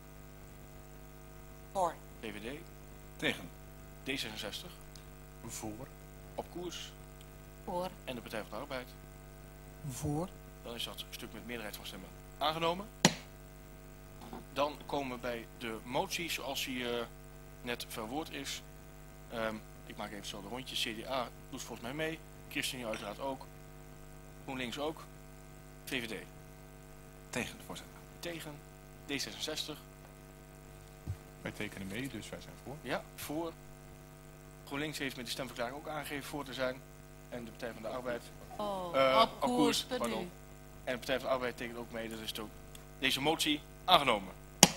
Voor. VVD. Tegen. D66. Voor. Op koers. Voor. En de Partij van de Arbeid. Voor. Dan is dat stuk met meerderheid van stemmen aangenomen. Dan komen we bij de motie zoals die net verwoord is. Ik maak even zo de rondjes. CDA doet volgens mij mee. ChristenUnie uiteraard ook. GroenLinks ook. VVD. Tegen, voorzitter. Tegen. D66. Wij tekenen mee, dus wij zijn voor. Ja, voor. GroenLinks heeft met de stemverklaring ook aangegeven voor te zijn. En de Partij van de Arbeid. Op koers, pardon. En de Partij van de Arbeid tekent ook mee. Dus is ook deze motie aangenomen.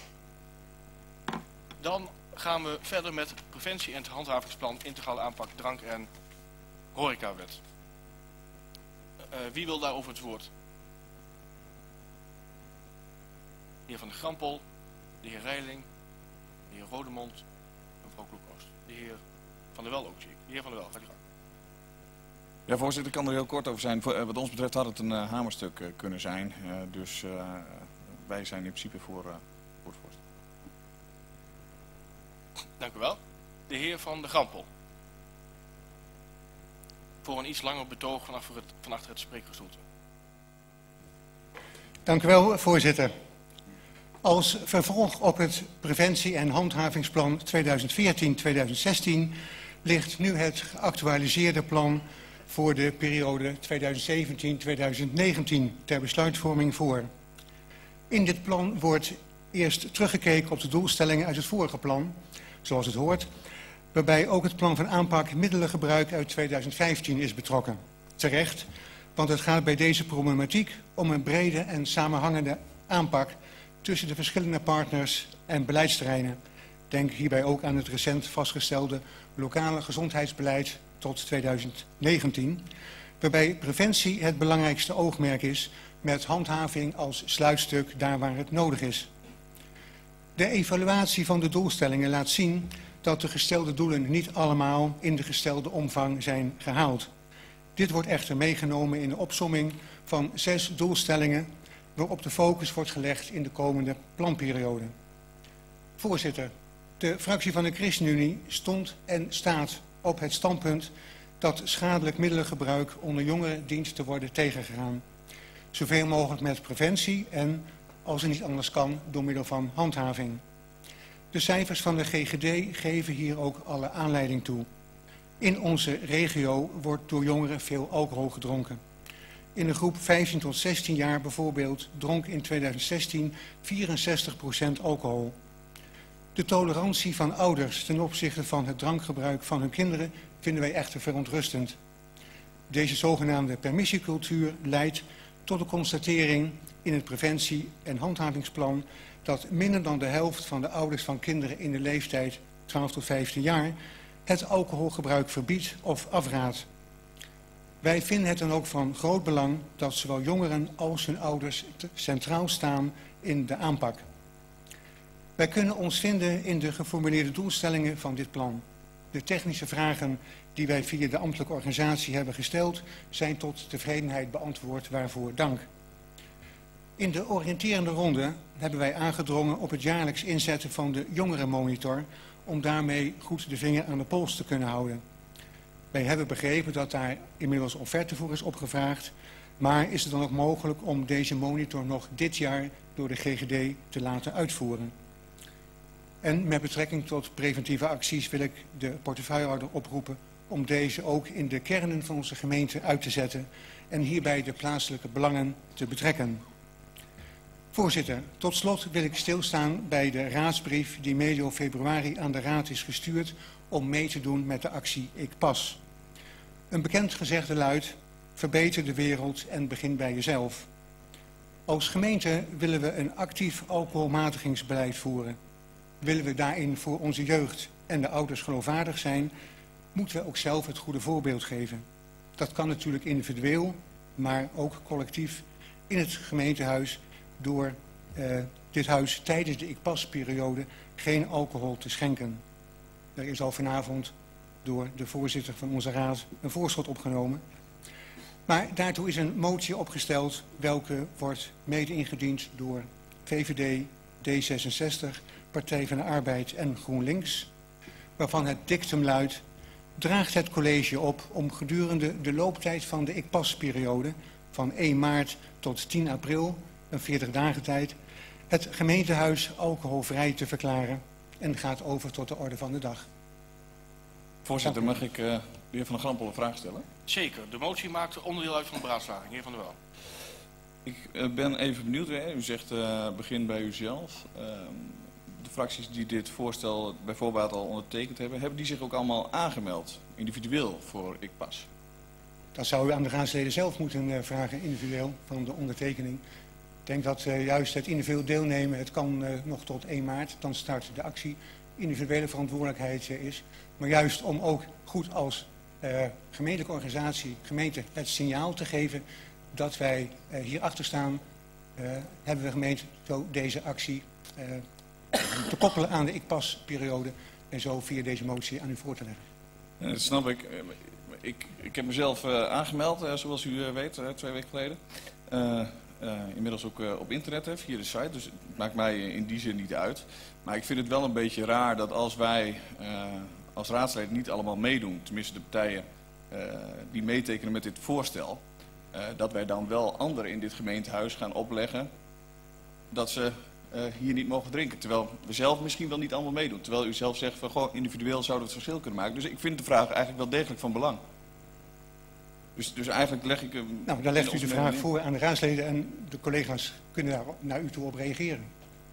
Dan gaan we verder met preventie- en het handhavingsplan integrale aanpak drank- en horecawet. Wie wil daarover het woord? De heer Van der Grampel, de heer Reiling, de heer Rodemond, mevrouw Kloekoost. De heer Van der Wel ook, zie ik. De heer Van der Wel, gaat u gang. Ja, voorzitter, ik kan er heel kort over zijn. Wat ons betreft had het een hamerstuk kunnen zijn. Dus wij zijn in principe voor het voorstel. Dank u wel. De heer Van der Grampel. Voor een iets langer betoog van achter het spreekgestoelte. Dank u wel, voorzitter. Als vervolg op het preventie- en handhavingsplan 2014-2016 ligt nu het geactualiseerde plan voor de periode 2017-2019 ter besluitvorming voor. In dit plan wordt eerst teruggekeken op de doelstellingen uit het vorige plan, zoals het hoort, waarbij ook het plan van aanpak middelengebruik uit 2015 is betrokken. Terecht, want het gaat bij deze problematiek om een brede en samenhangende aanpak tussen de verschillende partners en beleidsterreinen. Denk hierbij ook aan het recent vastgestelde lokale gezondheidsbeleid tot 2019, waarbij preventie het belangrijkste oogmerk is, met handhaving als sluitstuk daar waar het nodig is. De evaluatie van de doelstellingen laat zien dat de gestelde doelen niet allemaal in de gestelde omvang zijn gehaald. Dit wordt echter meegenomen in de opsomming van 6 doelstellingen waarop de focus wordt gelegd in de komende planperiode. Voorzitter, de fractie van de ChristenUnie stond en staat op het standpunt dat schadelijk middelengebruik onder jongeren dient te worden tegengegaan. Zoveel mogelijk met preventie en, als het niet anders kan, door middel van handhaving. De cijfers van de GGD geven hier ook alle aanleiding toe. In onze regio wordt door jongeren veel alcohol gedronken. In de groep 15 tot 16 jaar bijvoorbeeld dronk in 2016 64% alcohol. De tolerantie van ouders ten opzichte van het drankgebruik van hun kinderen vinden wij echter verontrustend. Deze zogenaamde permissiecultuur leidt tot de constatering in het preventie- en handhavingsplan dat minder dan de helft van de ouders van kinderen in de leeftijd 12 tot 15 jaar het alcoholgebruik verbiedt of afraadt. Wij vinden het dan ook van groot belang dat zowel jongeren als hun ouders centraal staan in de aanpak. Wij kunnen ons vinden in de geformuleerde doelstellingen van dit plan. De technische vragen die wij via de ambtelijke organisatie hebben gesteld zijn tot tevredenheid beantwoord, waarvoor dank. In de oriënterende ronde hebben wij aangedrongen op het jaarlijks inzetten van de jongerenmonitor om daarmee goed de vinger aan de pols te kunnen houden. Wij hebben begrepen dat daar inmiddels offerte voor is opgevraagd, maar is het dan ook mogelijk om deze monitor nog dit jaar door de GGD te laten uitvoeren? En met betrekking tot preventieve acties wil ik de portefeuillehouder oproepen om deze ook in de kernen van onze gemeente uit te zetten en hierbij de plaatselijke belangen te betrekken. Voorzitter, tot slot wil ik stilstaan bij de raadsbrief die medio februari aan de Raad is gestuurd om mee te doen met de actie Ik Pas. Een bekend gezegde luidt: verbeter de wereld en begin bij jezelf. Als gemeente willen we een actief alcoholmatigingsbeleid voeren. Willen we daarin voor onze jeugd en de ouders geloofwaardig zijn, moeten we ook zelf het goede voorbeeld geven. Dat kan natuurlijk individueel, maar ook collectief in het gemeentehuis door dit huis tijdens de Ik Pas-periode geen alcohol te schenken. Er is al vanavond door de voorzitter van onze raad een voorschot opgenomen. Maar daartoe is een motie opgesteld welke wordt mede ingediend door VVD, D66, Partij van de Arbeid en GroenLinks, waarvan het dictum luidt: draagt het college op om gedurende de looptijd van de Ik Pas-periode van 1 maart tot 10 april, een 40 dagen tijd, het gemeentehuis alcoholvrij te verklaren en gaat over tot de orde van de dag. Voorzitter, mag ik de heer Van der Grampel een vraag stellen? Zeker. De motie maakt onderdeel uit van de beraadslaging. Heer Van der Wel. Ik ben even benieuwd. Hè? U zegt begin bij uzelf. De fracties die dit voorstel bijvoorbeeld al ondertekend hebben die zich ook allemaal aangemeld, individueel, voor ICPAS? Dat zou u aan de raadsleden zelf moeten vragen, individueel, van de ondertekening. Ik denk dat juist het individueel deelnemen, het kan nog tot 1 maart, dan start de actie, individuele verantwoordelijkheid is. Maar juist om ook goed als gemeentelijke organisatie, gemeente, het signaal te geven dat wij hierachter staan, hebben we gemeend zo deze actie te koppelen aan de ICPAS-periode en zo via deze motie aan u voor te leggen. Ja, dat snap ik. Ik heb mezelf aangemeld, zoals u weet, 2 weken geleden. Inmiddels ook op internet, via de site, dus het maakt mij in die zin niet uit. Maar ik vind het wel een beetje raar dat als wij als raadsleden niet allemaal meedoen, tenminste de partijen die meetekenen met dit voorstel, dat wij dan wel anderen in dit gemeentehuis gaan opleggen dat ze hier niet mogen drinken. Terwijl we zelf misschien wel niet allemaal meedoen. Terwijl u zelf zegt van goh, individueel zouden we het verschil kunnen maken. Dus ik vind de vraag eigenlijk wel degelijk van belang. Dus eigenlijk leg ik hem... Nou, dan legt u de vraag voor aan de raadsleden en de collega's kunnen daar naar u toe op reageren.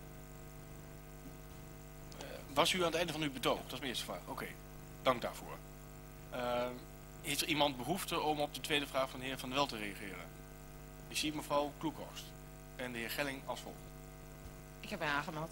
Was u aan het einde van uw betoog? Dat is mijn eerste vraag. Oké, dank daarvoor. Heeft er iemand behoefte om op de tweede vraag van de heer Van der Wel te reageren? Ik zie mevrouw Kloekhorst en de heer Gelling als volgt. Ik heb mij aangemeld.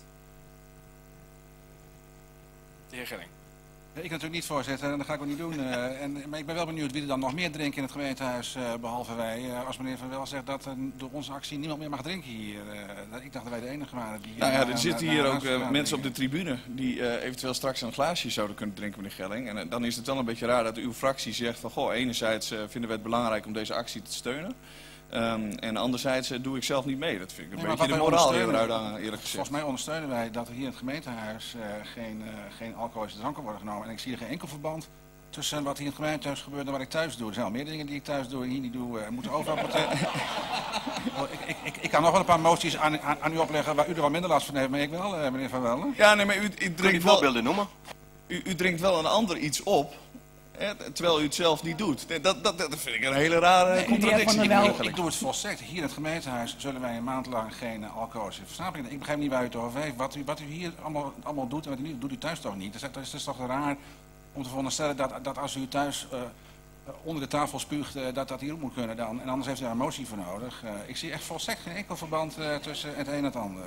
De heer Gelling. Ik natuurlijk niet, voorzitter, en dat ga ik ook niet doen. Maar ik ben wel benieuwd wie er dan nog meer drinken in het gemeentehuis, behalve wij. Als meneer Van Wel zegt dat door onze actie niemand meer mag drinken hier. Ik dacht dat wij de enige waren die... Nou ja, er zitten hier ook mensen op de tribune die eventueel straks een glaasje zouden kunnen drinken, meneer Gelling. En dan is het wel een beetje raar dat uw fractie zegt van, goh, enerzijds vinden we het belangrijk om deze actie te steunen. En anderzijds doe ik zelf niet mee. Dat vind ik een beetje de moraal hieruit, eerlijk gezegd. Volgens mij ondersteunen wij dat er hier in het gemeentehuis geen alcoholische dranken worden genomen. En ik zie er geen enkel verband tussen wat hier in het gemeentehuis gebeurt en wat ik thuis doe. Er zijn al meer dingen die ik thuis doe en hier niet doe. Moeten overrapporteren. Ik kan nog wel een paar moties aan u opleggen waar u er wel minder last van heeft, maar ik wel, meneer Van Wel. Ja, nee, maar u drinkt wel... voorbeelden noemen? U drinkt wel een ander iets op. Terwijl u het zelf niet doet. Dat vind ik een hele rare contradictie. Ik doe het volstrekt. Hier in het gemeentehuis zullen wij een maand lang geen alcoholische versnapering. Ik begrijp niet waar u het over heeft. Wat u hier allemaal doet en wat u niet doet u thuis toch niet. Het is toch raar om te veronderstellen dat als u thuis onder de tafel spuugt, dat hier ook moet kunnen dan. En anders heeft u daar een motie voor nodig. Ik zie echt volstrekt geen enkel verband tussen het een en het ander.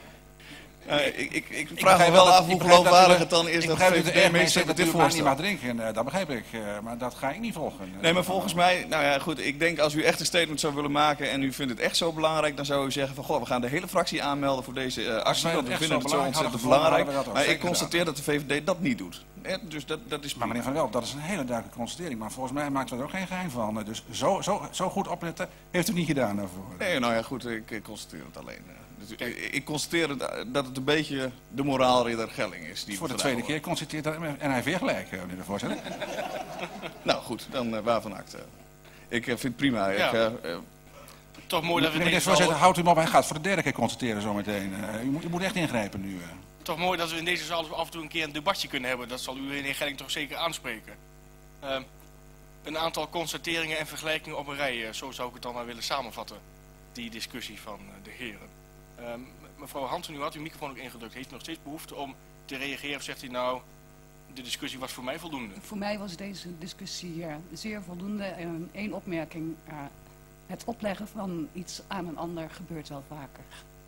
Ik vraag me wel af hoe geloofwaardig het dan is dat VVD meester met dit voorstel niet mag drinken, dat begrijp ik. Maar dat ga ik niet volgen. Nee, maar volgens mij, nou ja goed, ik denk als u echt een statement zou willen maken en u vindt het echt zo belangrijk, dan zou u zeggen van goh, we gaan de hele fractie aanmelden voor deze actie, want we vinden het zo ontzettend belangrijk. Maar ik constateer dat de VVD dat niet doet. Dus dat is... Maar meneer Van Wel, dat is een hele duidelijke constatering. Maar volgens mij maakt u er ook geen geheim van. Dus zo goed opletten heeft u niet gedaan daarvoor. Nee, nou ja goed, ik constateer het alleen. Ik constateer dat het een beetje de moraalridder Gelling is. Die voor de tweede keer constateert dat en hij heeft weer gelijk, meneer de voorzitter. Nou goed, dan waarvan acte. Ik vind het prima. Ja. Toch mooi dat we meneer de voorzitter, houdt u hem op, hij gaat voor de derde keer constateren zometeen. U moet echt ingrijpen nu. Toch mooi dat we in deze zaal af en toe een keer een debatje kunnen hebben. Dat zal u, meneer Gelling, toch zeker aanspreken. Een aantal constateringen en vergelijkingen op een rij. Zo zou ik het dan maar willen samenvatten. Die discussie van de heren. Mevrouw Hansen, u had uw microfoon ook ingedrukt. Heeft u nog steeds behoefte om te reageren of zegt u nou, de discussie was voor mij voldoende? Voor mij was deze discussie zeer voldoende. Eén opmerking, het opleggen van iets aan een ander gebeurt wel vaker.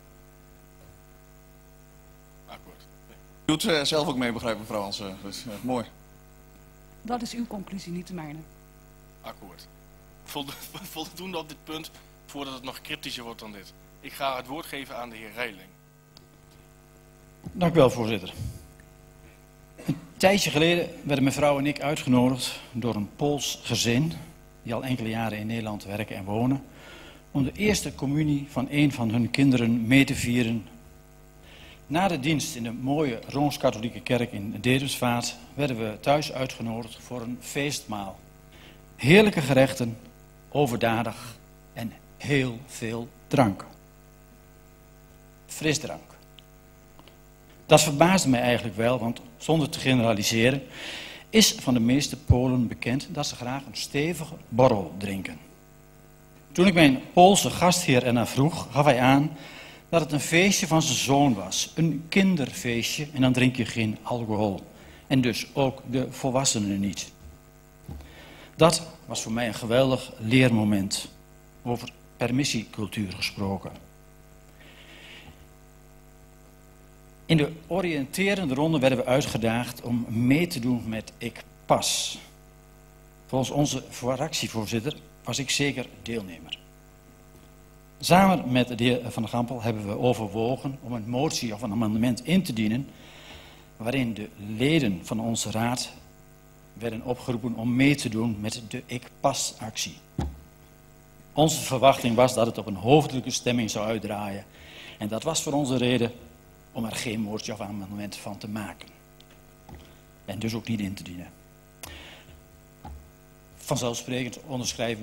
Akkoord. U doet zelf ook mee, begrijp ik, mevrouw Hansen. Dus mooi. Dat is uw conclusie, niet de mijne. Akkoord. Voldoende op dit punt, voordat het nog cryptischer wordt dan dit. Ik ga het woord geven aan de heer Reiling. Dank u wel, voorzitter. Een tijdje geleden werden mevrouw en ik uitgenodigd door een Pools gezin, die al enkele jaren in Nederland werken en wonen, om de eerste communie van een van hun kinderen mee te vieren. Na de dienst in de mooie Rooms-Katholieke kerk in Dedemsvaart werden we thuis uitgenodigd voor een feestmaal. Heerlijke gerechten, overdadig en heel veel drank. Frisdrank. Dat verbaasde mij eigenlijk wel, want zonder te generaliseren is van de meeste Polen bekend dat ze graag een stevige borrel drinken. Toen ik mijn Poolse gastheer ernaar vroeg, gaf hij aan dat het een feestje van zijn zoon was. Een kinderfeestje en dan drink je geen alcohol. En dus ook de volwassenen niet. Dat was voor mij een geweldig leermoment. Over permissiecultuur gesproken. In de oriënterende ronde werden we uitgedaagd om mee te doen met Ik Pas. Volgens onze fractievoorzitter was ik zeker deelnemer. Samen met de heer Van der Gampel hebben we overwogen om een motie of een amendement in te dienen, waarin de leden van onze raad werden opgeroepen om mee te doen met de Ik Pas-actie. Onze verwachting was dat het op een hoofdelijke stemming zou uitdraaien. En dat was voor onze reden om er geen motie of amendement van te maken. En dus ook niet in te dienen. Vanzelfsprekend onderschrijven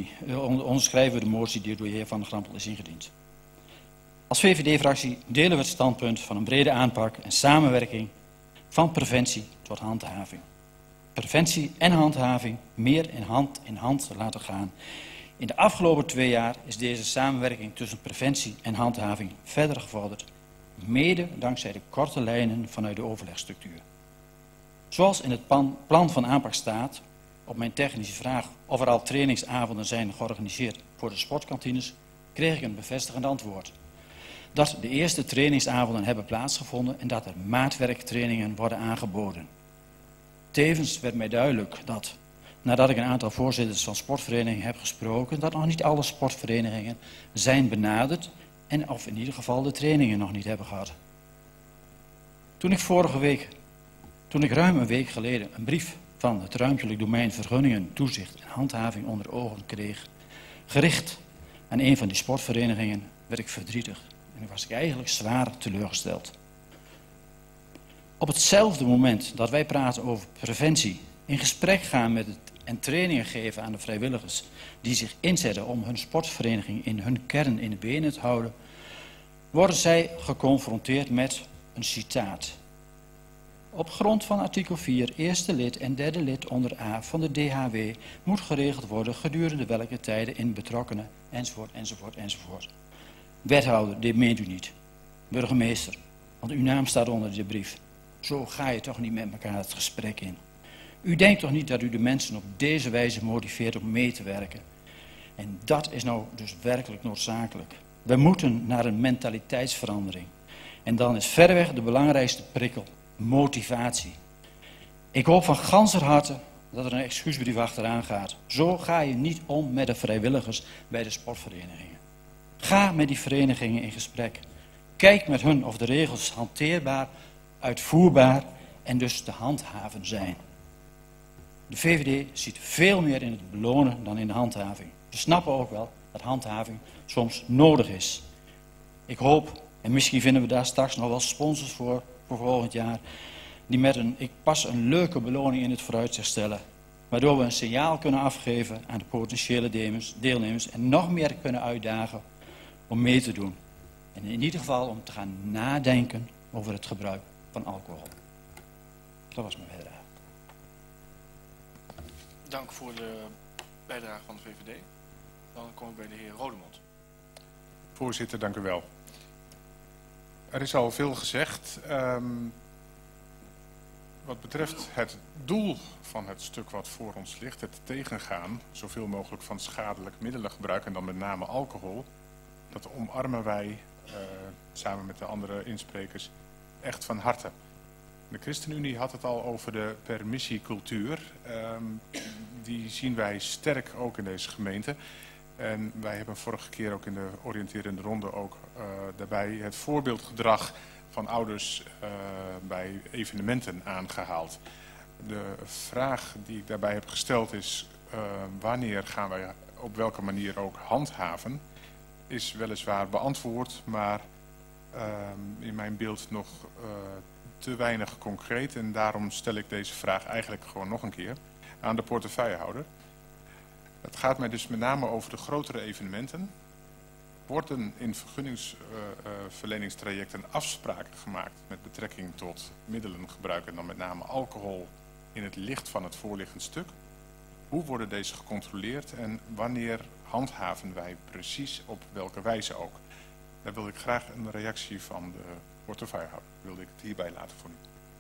we de motie die door de heer Van der Gampel is ingediend. Als VVD-fractie delen we het standpunt van een brede aanpak en samenwerking van preventie tot handhaving. Preventie en handhaving meer in hand laten gaan. In de afgelopen 2 jaar is deze samenwerking tussen preventie en handhaving verder gevorderd, mede dankzij de korte lijnen vanuit de overlegstructuur. Zoals in het plan van aanpak staat, op mijn technische vraag of er al trainingsavonden zijn georganiseerd voor de sportkantines, kreeg ik een bevestigend antwoord. Dat de eerste trainingsavonden hebben plaatsgevonden en dat er maatwerktrainingen worden aangeboden. Tevens werd mij duidelijk dat, nadat ik een aantal voorzitters van sportverenigingen heb gesproken, dat nog niet alle sportverenigingen zijn benaderd en of in ieder geval de trainingen nog niet hebben gehad. Toen ik ruim een week geleden een brief van het ruimtelijk domein vergunningen, toezicht en handhaving onder ogen kreeg, gericht aan een van die sportverenigingen, werd ik verdrietig en was ik eigenlijk zwaar teleurgesteld. Op hetzelfde moment dat wij praten over preventie, in gesprek gaan met het en trainingen geven aan de vrijwilligers die zich inzetten om hun sportvereniging in hun kern in de benen te houden, worden zij geconfronteerd met een citaat. Op grond van artikel 4, eerste lid en derde lid onder A van de DHW moet geregeld worden gedurende welke tijden in betrokkenen, enzovoort, enzovoort, enzovoort. Wethouder, dit meent u niet. Burgemeester, want uw naam staat onder de brief. Zo ga je toch niet met elkaar het gesprek in. U denkt toch niet dat u de mensen op deze wijze motiveert om mee te werken. En dat is nou dus werkelijk noodzakelijk. We moeten naar een mentaliteitsverandering. En dan is verreweg de belangrijkste prikkel motivatie. Ik hoop van ganser harte dat er een excuusbrief achteraan gaat. Zo ga je niet om met de vrijwilligers bij de sportverenigingen. Ga met die verenigingen in gesprek. Kijk met hun of de regels hanteerbaar, uitvoerbaar en dus te handhaven zijn. De VVD ziet veel meer in het belonen dan in de handhaving. We snappen ook wel dat handhaving soms nodig is. Ik hoop, en misschien vinden we daar straks nog wel sponsors voor volgend jaar, die met Ik Pas een leuke beloning in het vooruitzicht stellen, waardoor we een signaal kunnen afgeven aan de potentiële deelnemers en nog meer kunnen uitdagen om mee te doen. En in ieder geval om te gaan nadenken over het gebruik van alcohol. Dat was mijn bijdrage. Dank voor de bijdrage van de VVD. Dan kom ik bij de heer Rodemond. Voorzitter, dank u wel. Er is al veel gezegd. Wat betreft het doel van het stuk wat voor ons ligt, het tegengaan, zoveel mogelijk van schadelijk middelengebruik en dan met name alcohol, dat omarmen wij samen met de andere insprekers echt van harte. De ChristenUnie had het al over de permissiecultuur. Die zien wij sterk ook in deze gemeente. En wij hebben vorige keer ook in de oriënterende ronde ook daarbij het voorbeeldgedrag van ouders bij evenementen aangehaald. De vraag die ik daarbij heb gesteld is, wanneer gaan wij op welke manier ook handhaven, is weliswaar beantwoord, maar in mijn beeld nog te weinig concreet. En daarom stel ik deze vraag eigenlijk gewoon nog een keer aan de portefeuillehouder. Het gaat mij dus met name over de grotere evenementen. Worden in vergunningsverleningstrajecten afspraken gemaakt met betrekking tot middelengebruik en dan met name alcohol in het licht van het voorliggend stuk? hoe worden deze gecontroleerd en wanneer handhaven wij precies op welke wijze ook? Daar wil ik graag een reactie van de portefeuillehouder. Wilde ik het hierbij laten voor u.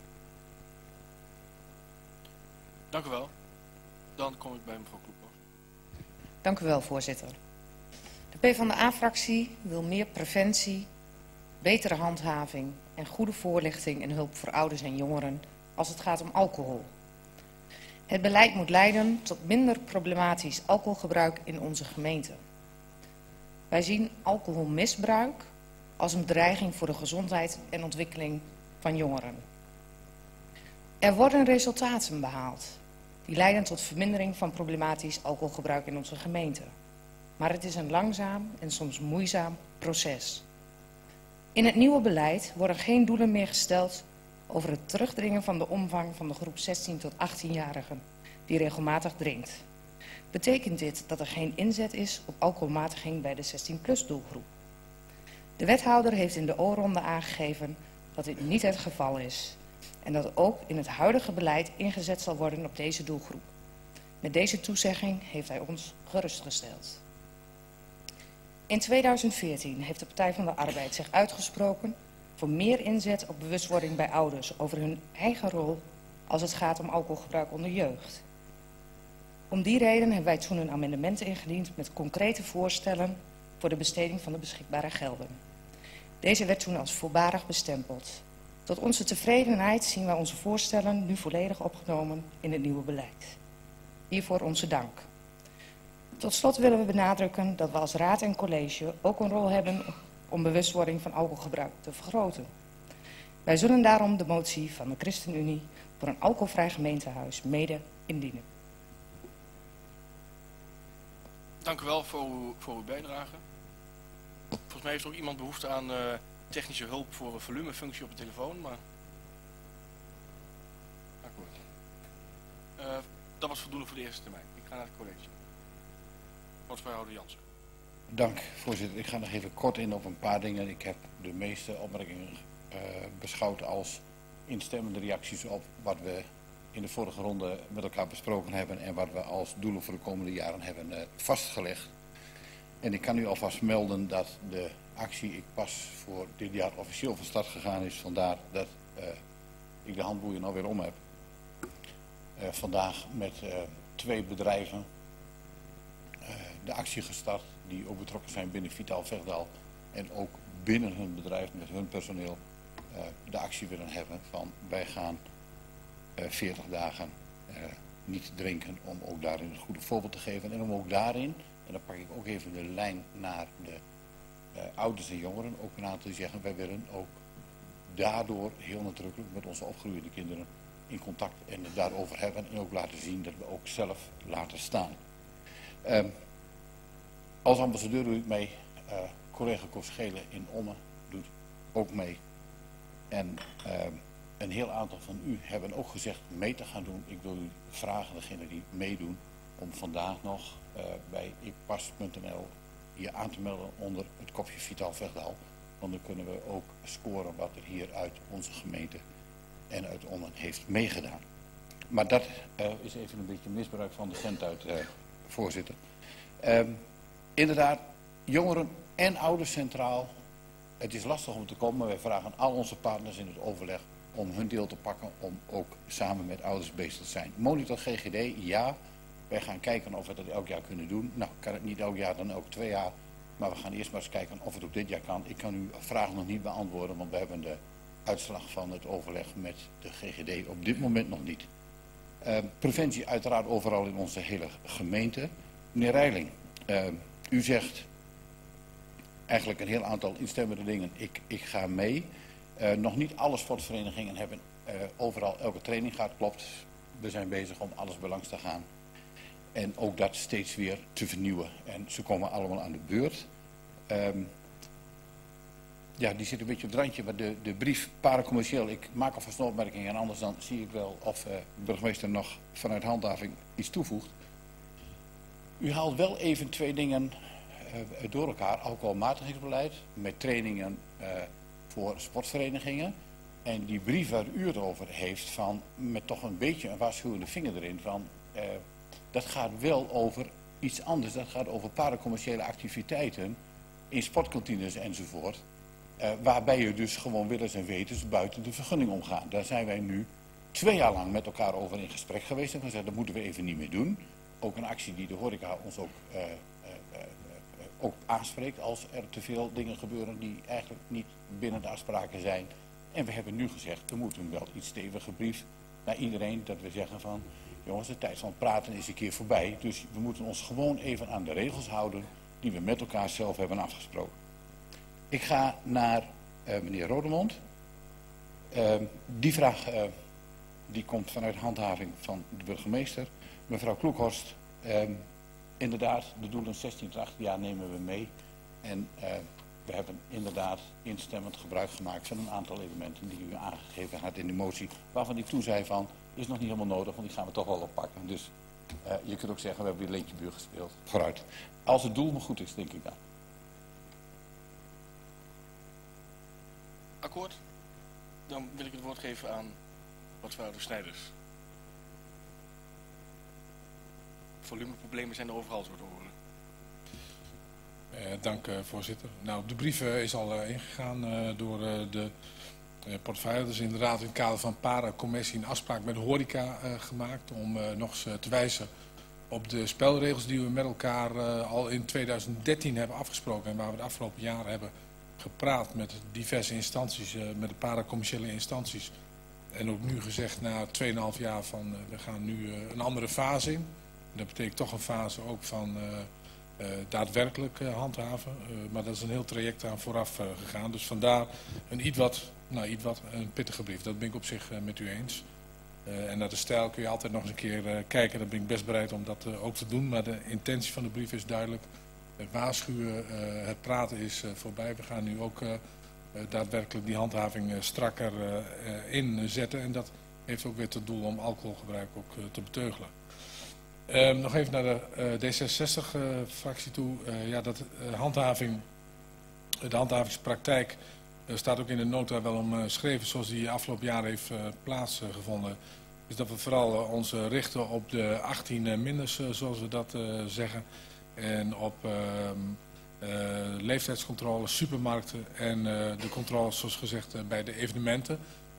Dank u wel. Dan kom ik bij mevrouw Kloekhoff. Dank u wel, voorzitter. De PvdA-fractie wil meer preventie, betere handhaving en goede voorlichting en hulp voor ouders en jongeren als het gaat om alcohol. Het beleid moet leiden tot minder problematisch alcoholgebruik in onze gemeente. Wij zien alcoholmisbruik als een bedreiging voor de gezondheid en ontwikkeling van jongeren. Er worden resultaten behaald die leiden tot vermindering van problematisch alcoholgebruik in onze gemeente. Maar het is een langzaam en soms moeizaam proces. In het nieuwe beleid worden geen doelen meer gesteld over het terugdringen van de omvang van de groep 16 tot 18-jarigen, die regelmatig drinkt. Betekent dit dat er geen inzet is op alcoholmatiging bij de 16-plus doelgroep? De wethouder heeft in de O-ronde aangegeven dat dit niet het geval is en dat ook in het huidige beleid ingezet zal worden op deze doelgroep. Met deze toezegging heeft hij ons gerustgesteld. In 2014 heeft de Partij van de Arbeid zich uitgesproken voor meer inzet op bewustwording bij ouders over hun eigen rol als het gaat om alcoholgebruik onder jeugd. Om die reden hebben wij toen een amendement ingediend met concrete voorstellen voor de besteding van de beschikbare gelden. Deze werd toen als voorbarig bestempeld. Tot onze tevredenheid zien wij onze voorstellen nu volledig opgenomen in het nieuwe beleid. Hiervoor onze dank. Tot slot willen we benadrukken dat we als raad en college ook een rol hebben om bewustwording van alcoholgebruik te vergroten. Wij zullen daarom de motie van de ChristenUnie voor een alcoholvrij gemeentehuis mede indienen. Dank u wel voor uw bijdrage. Volgens mij heeft er ook iemand behoefte aan technische hulp voor een volumefunctie op de telefoon, maar akkoord. Dat was voldoende voor de eerste termijn. Ik ga naar het college. Portefeuillehouder Jansen. Dank, voorzitter. Ik ga nog even kort in op een paar dingen. Ik heb de meeste opmerkingen beschouwd als instemmende reacties op wat we in de vorige ronde met elkaar besproken hebben en wat we als doelen voor de komende jaren hebben vastgelegd. En ik kan u alvast melden dat de actie Ik Pas voor dit jaar officieel van start gegaan is. Vandaar dat ik de handboeien alweer om heb. Vandaag met 2 bedrijven de actie gestart die ook betrokken zijn binnen Vitaal Vechtdal en ook binnen hun bedrijf met hun personeel de actie willen hebben van wij gaan 40 dagen niet drinken om ook daarin het goede voorbeeld te geven en om ook daarin, en dan pak ik ook even de lijn naar de ouders en jongeren, ook een aantal die zeggen wij willen ook daardoor heel nadrukkelijk met onze opgroeiende kinderen in contact en het daarover hebben en ook laten zien dat we ook zelf laten staan. Als ambassadeur doe ik mee, collega Koos Schelen in Ommen doet ook mee. En een heel aantal van u hebben ook gezegd mee te gaan doen. Ik wil u vragen, degenen die meedoen, om vandaag nog bij ikpas.nl je aan te melden onder het kopje Vitaal Vechtdal. Want dan kunnen we ook scoren wat er hier uit onze gemeente en uit Ommen heeft meegedaan. Maar dat is even een beetje misbruik van de zendtijd, voorzitter. Inderdaad, jongeren en ouders centraal. Het is lastig om te komen, maar wij vragen al onze partners in het overleg om hun deel te pakken, om ook samen met ouders bezig te zijn. Monitor GGD, ja. Wij gaan kijken of we dat elk jaar kunnen doen. Nou, kan het niet elk jaar, dan elk 2 jaar. Maar we gaan eerst maar eens kijken of het ook dit jaar kan. Ik kan uw vraag nog niet beantwoorden, want we hebben de uitslag van het overleg met de GGD op dit moment nog niet. Preventie uiteraard overal in onze hele gemeente. Meneer Reiling, u zegt eigenlijk een heel aantal instemmende dingen. Ik ga mee. Nog niet alle sportverenigingen hebben overal elke training gaat, klopt. We zijn bezig om alles belangs te gaan. En ook dat steeds weer te vernieuwen. En ze komen allemaal aan de beurt. Ja, die zit een beetje op het randje, maar de brief paracommercieel, ik maak alvast een opmerking en anders dan zie ik wel of de burgemeester nog vanuit handhaving iets toevoegt. U haalt wel even 2 dingen door elkaar. Alcoholmatigingsbeleid met trainingen voor sportverenigingen. En die brief waar u het over heeft, van met toch een beetje een waarschuwende vinger erin van Dat gaat wel over iets anders. Dat gaat over paracommerciële activiteiten in sportkantines enzovoort. Waarbij je dus gewoon willens en wetens buiten de vergunning omgaat. Daar zijn wij nu 2 jaar lang met elkaar over in gesprek geweest en gezegd dat moeten we even niet meer doen. Ook een actie die de horeca ons ook aanspreekt als er te veel dingen gebeuren die eigenlijk niet binnen de afspraken zijn. En we hebben nu gezegd, we moeten wel iets steviger brief naar iedereen dat we zeggen van, jongens, de tijd van het praten is een keer voorbij. Dus we moeten ons gewoon even aan de regels houden die we met elkaar zelf hebben afgesproken. Ik ga naar meneer Rodemond. Die vraag die komt vanuit handhaving van de burgemeester. Mevrouw Kloekhorst, inderdaad, de doelen 16 tot 18 jaar nemen we mee. En we hebben inderdaad instemmend gebruik gemaakt van een aantal elementen die u aangegeven had in de motie. Waarvan ik toen zei van, is nog niet helemaal nodig, want die gaan we toch wel oppakken. Dus je kunt ook zeggen, we hebben weer Leentje Buur gespeeld. Vooruit. Als het doel maar goed is, denk ik dan. Akkoord. Dan wil ik het woord geven aan portefeuille Snijders. Volumeproblemen zijn er overal, zo te horen. Dank voorzitter. Nou, de brief is al ingegaan door de portefeuille. Dus inderdaad in het kader van Paracommissie een afspraak met de horeca gemaakt om nog eens te wijzen op de spelregels die we met elkaar al in 2013 hebben afgesproken en waar we de afgelopen jaren hebben gepraat met diverse instanties, met de paracommerciële instanties. En ook nu gezegd na 2,5 jaar van we gaan nu een andere fase in. En dat betekent toch een fase ook van daadwerkelijk handhaven. Maar dat is een heel traject aan vooraf gegaan. Dus vandaar een iets wat een pittige brief. Dat ben ik op zich met u eens. En naar de stijl kun je altijd nog eens een keer kijken. Dan ben ik best bereid om dat ook te doen. Maar de intentie van de brief is duidelijk. Het waarschuwen, het praten is voorbij. We gaan nu ook daadwerkelijk die handhaving strakker inzetten. En dat heeft ook weer tot doel om alcoholgebruik ook te beteugelen. Nog even naar de D66-fractie toe. De handhavingspraktijk staat ook in de nota wel omschreven zoals die afgelopen jaren heeft plaatsgevonden. Dus dat we vooral ons richten op de 18 minders, zoals we dat zeggen. En op leeftijdscontrole, supermarkten en de controles zoals gezegd bij de evenementen.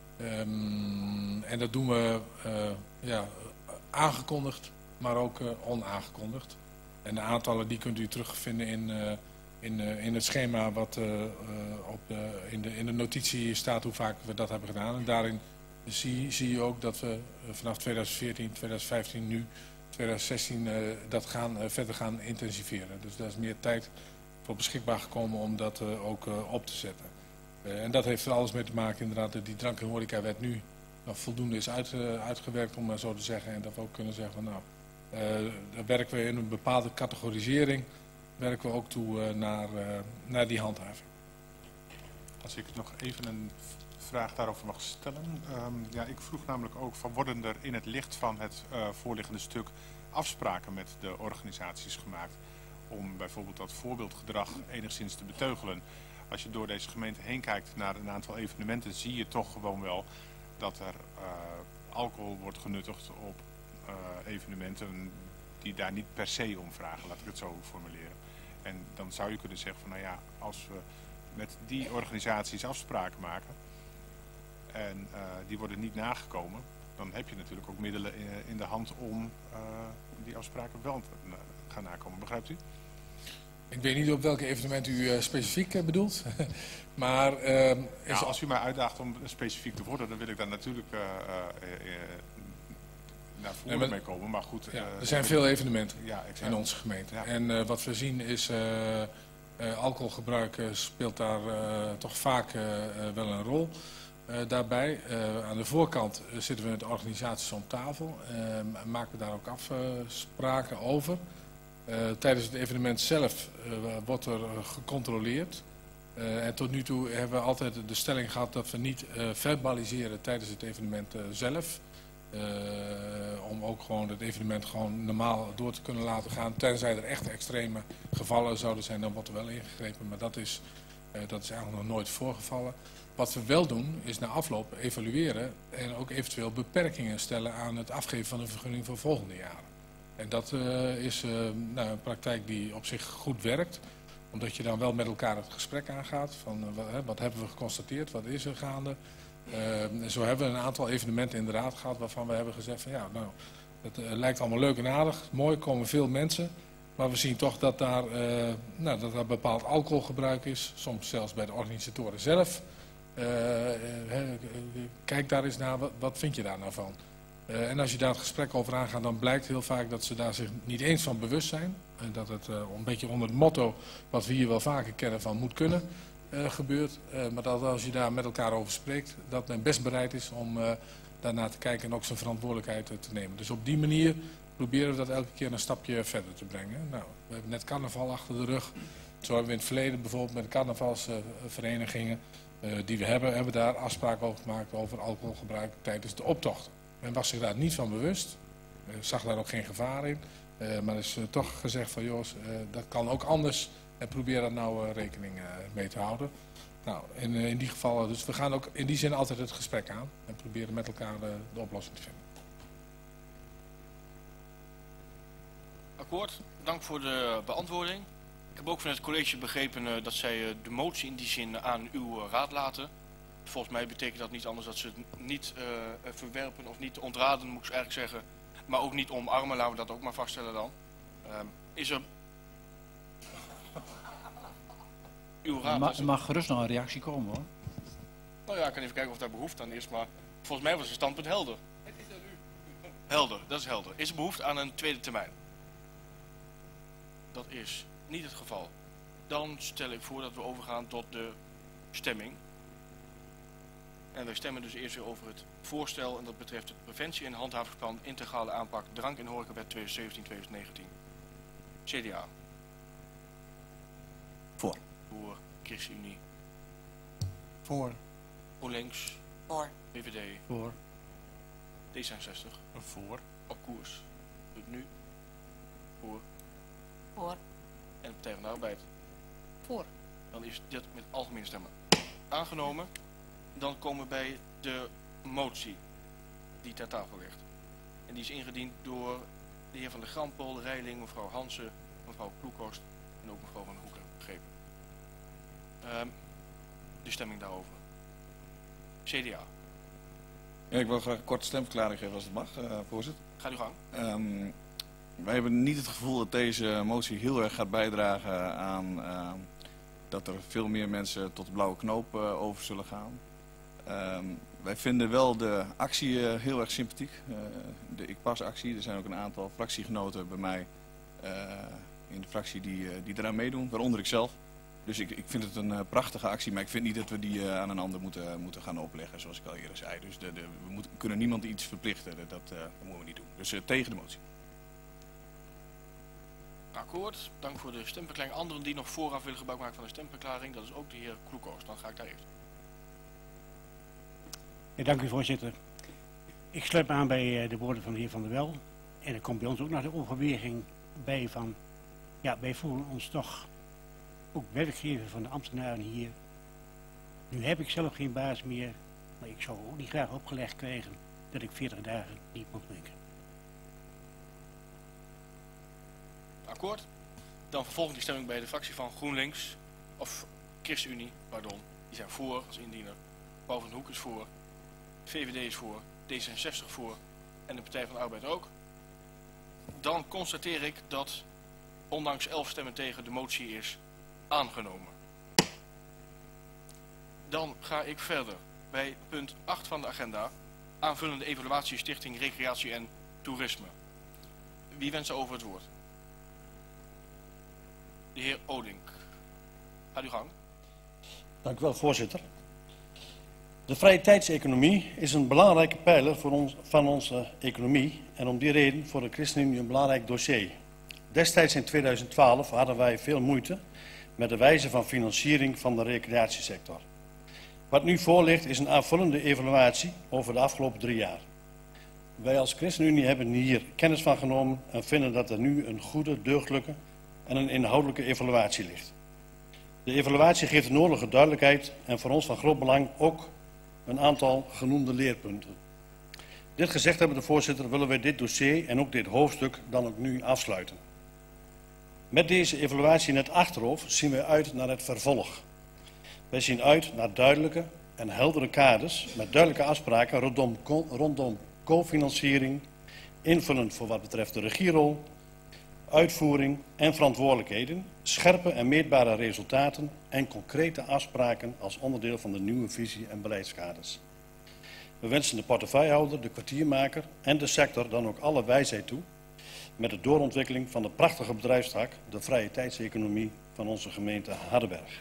En dat doen we aangekondigd, maar ook onaangekondigd. En de aantallen die kunt u terugvinden in het schema wat in de notitie staat hoe vaak we dat hebben gedaan. En daarin zie je ook dat we vanaf 2014, 2015, nu 2016 dat verder gaan intensiveren. Dus daar is meer tijd voor beschikbaar gekomen om dat ook op te zetten. En dat heeft er alles mee te maken inderdaad dat die drank- en horecawet nu nog voldoende is uitgewerkt, om maar zo te zeggen. En dat we ook kunnen zeggen van daar werken we in een bepaalde categorisering, werken we ook toe naar die handhaving. Als ik nog even een vraag daarover mag stellen. Ik vroeg namelijk ook van worden er in het licht van het voorliggende stuk afspraken met de organisaties gemaakt om bijvoorbeeld dat voorbeeldgedrag enigszins te beteugelen. Als je door deze gemeente heen kijkt naar een aantal evenementen zie je toch gewoon wel dat er alcohol wordt genuttigd op evenementen die daar niet per se om vragen, laat ik het zo formuleren. En dan zou je kunnen zeggen van als we met die organisaties afspraken maken en die worden niet nagekomen, dan heb je natuurlijk ook middelen in de hand om die afspraken wel te gaan nakomen. Begrijpt u? Ik weet niet op welke evenement u specifiek bedoelt. Maar als u mij uitdaagt om specifiek te worden, dan wil ik daar natuurlijk naar voren mee komen. Maar goed, er zijn veel evenementen in onze gemeente. Ja. En wat we zien is alcoholgebruik speelt daar toch vaak wel een rol. Daarbij, aan de voorkant zitten we met de organisaties om tafel. Maken we daar ook afspraken over. Tijdens het evenement zelf wordt er gecontroleerd. En tot nu toe hebben we altijd de stelling gehad dat we niet verbaliseren tijdens het evenement zelf. Om ook gewoon het evenement gewoon normaal door te kunnen laten gaan. Tenzij er echt extreme gevallen zouden zijn, dan wordt er wel ingegrepen. Maar dat is eigenlijk nog nooit voorgevallen. Wat we wel doen, is na afloop evalueren en ook eventueel beperkingen stellen aan het afgeven van een vergunning voor volgende jaren. En dat is een praktijk die op zich goed werkt. Omdat je dan wel met elkaar het gesprek aangaat. Van wat hebben we geconstateerd, wat is er gaande. En zo hebben we een aantal evenementen in de raad gehad waarvan we hebben gezegd van ja, nou, het lijkt allemaal leuk en aardig. Mooi, komen veel mensen. Maar we zien toch dat daar bepaald alcoholgebruik is. Soms zelfs bij de organisatoren zelf. Kijk daar eens naar, wat vind je daar nou van? En als je daar het gesprek over aangaat, dan blijkt heel vaak dat ze daar zich niet eens van bewust zijn. En dat het een beetje onder het motto, wat we hier wel vaker kennen van moet kunnen, gebeurt. Maar dat als je daar met elkaar over spreekt, dat men best bereid is om daarnaar te kijken en ook zijn verantwoordelijkheid te nemen. Dus op die manier proberen we dat elke keer een stapje verder te brengen. Nou, we hebben net carnaval achter de rug. Zo hebben we in het verleden bijvoorbeeld met de carnavalsverenigingen die we hebben daar afspraken over gemaakt over alcoholgebruik tijdens de optocht. Men was zich daar niet van bewust, zag daar ook geen gevaar in. Maar is toch gezegd van jongens, dat kan ook anders en probeer daar nou rekening mee te houden. Nou, in die gevallen, dus we gaan ook in die zin altijd het gesprek aan en proberen met elkaar de oplossing te vinden. Akkoord, dank voor de beantwoording. Ik heb ook van het college begrepen dat zij de motie in die zin aan uw raad laten. Volgens mij betekent dat niet anders dat ze het niet verwerpen of niet ontraden, moet ik eigenlijk zeggen. Maar ook niet omarmen, laten we dat ook maar vaststellen dan. Is er... Uw raad... Er mag gerust nog een reactie komen hoor. Nou ja, ik kan even kijken of daar behoefte aan is, maar volgens mij was het standpunt helder. Het is aan u. Helder, dat is helder. Is er behoefte aan een tweede termijn? Dat is niet het geval. Dan stel ik voor dat we overgaan tot de stemming. En wij stemmen dus eerst weer over het voorstel en dat betreft het preventie- en handhavingsplan integrale aanpak drank- en horecawet 2017-2019. CDA. Voor. Voor ChristenUnie. Voor. GroenLinks. Voor. VVD. Voor. D66. Voor. Op koers. Doet nu. Voor. Voor. En de Partij van de Arbeid. Voor. Dan is dit met algemene stemmen aangenomen. Dan komen we bij de motie die ter tafel ligt. En die is ingediend door de heer Van der Grampel, Reiling, mevrouw Hansen, mevrouw Kloekhorst en ook mevrouw Van Hoeken, begrepen. De stemming daarover. CDA. Ja, ik wil graag een korte stemverklaring geven als het mag, voorzitter. Gaat u gang. Wij hebben niet het gevoel dat deze motie heel erg gaat bijdragen aan dat er veel meer mensen tot de blauwe knoop over zullen gaan. Wij vinden wel de actie heel erg sympathiek, de Ik Pas actie. Er zijn ook een aantal fractiegenoten bij mij in de fractie die eraan meedoen, waaronder ik zelf. Dus ik vind het een prachtige actie, maar ik vind niet dat we die aan een ander moeten gaan opleggen, zoals ik al eerder zei. Dus we kunnen niemand iets verplichten, dat moeten we niet doen. Dus tegen de motie. Akkoord, dank voor de stemverklaring. Anderen die nog vooraf willen gebruik maken van de stemverklaring, dat is ook de heer Kloekhorst. Dan ga ik daar eerst. Ja, dank u voorzitter. Ik sluit me aan bij de woorden van de heer Van der Wel. En er komt bij ons ook nog de overweging bij van, ja, wij voelen ons toch ook werkgever van de ambtenaren hier. Nu heb ik zelf geen baas meer, maar ik zou ook niet graag opgelegd krijgen dat ik 40 dagen niet moet werken. Akkoord. Dan vervolgens die stemming bij de fractie van GroenLinks, of ChristenUnie, pardon. Die zijn voor als indiener. Paul van Hoek is voor. VVD is voor. D66 voor. En de Partij van de Arbeid ook. Dan constateer ik dat ondanks 11 stemmen tegen de motie is aangenomen. Dan ga ik verder bij punt 8 van de agenda. Aanvullende evaluatie Stichting Recreatie en Toerisme. Wie wenst er over het woord? De heer Odink. Gaat uw gang. Dank u wel, voorzitter. De vrije tijdseconomie is een belangrijke pijler van onze economie en om die reden voor de ChristenUnie een belangrijk dossier. Destijds in 2012 hadden wij veel moeite met de wijze van financiering van de recreatiesector. Wat nu voor ligt is een aanvullende evaluatie over de afgelopen 3 jaar. Wij als ChristenUnie hebben hier kennis van genomen en vinden dat er nu een goede, deugdelijke en een inhoudelijke evaluatie ligt. De evaluatie geeft de nodige duidelijkheid en voor ons van groot belang ook een aantal genoemde leerpunten. Dit gezegd hebben de voorzitter, willen wij dit dossier en ook dit hoofdstuk dan ook nu afsluiten. Met deze evaluatie in het achterhoofd zien wij uit naar het vervolg. Wij zien uit naar duidelijke en heldere kaders met duidelijke afspraken rondom cofinanciering, invullend voor wat betreft de regierol, uitvoering en verantwoordelijkheden, scherpe en meetbare resultaten en concrete afspraken als onderdeel van de nieuwe visie- en beleidskaders. We wensen de portefeuillehouder, de kwartiermaker en de sector dan ook alle wijsheid toe met de doorontwikkeling van de prachtige bedrijfstak, de vrije tijdseconomie van onze gemeente Hardenberg.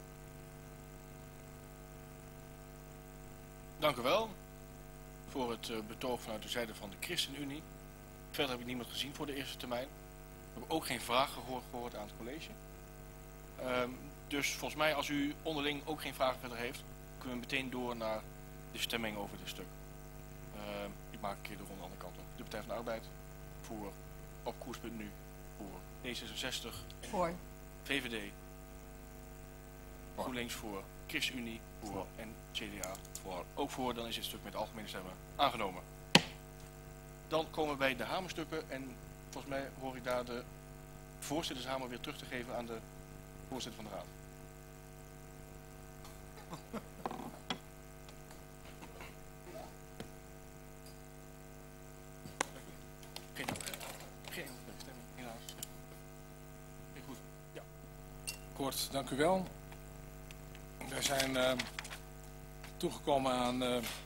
Dank u wel voor het betoog vanuit de zijde van de ChristenUnie. Verder heb ik niemand gezien voor de eerste termijn. We hebben ook geen vragen gehoord aan het college. Dus volgens mij, als u onderling ook geen vragen verder heeft, kunnen we meteen door naar de stemming over dit stuk. Ik maak een keer de ronde aan de kant op. De Partij van de Arbeid voor op koerspunt nu. Voor D66. Voor. VVD. GroenLinks voor. ChristenUnie voor. En CDA voor. Ook voor, dan is dit stuk met algemene stemmen aangenomen. Dan komen we bij de hamerstukken en volgens mij hoor ik daar de voorzittershamer weer terug te geven aan de voorzitter van de raad. Geen stemming, helaas. Goed. Ja. Kort, dank u wel. Wij zijn toegekomen aan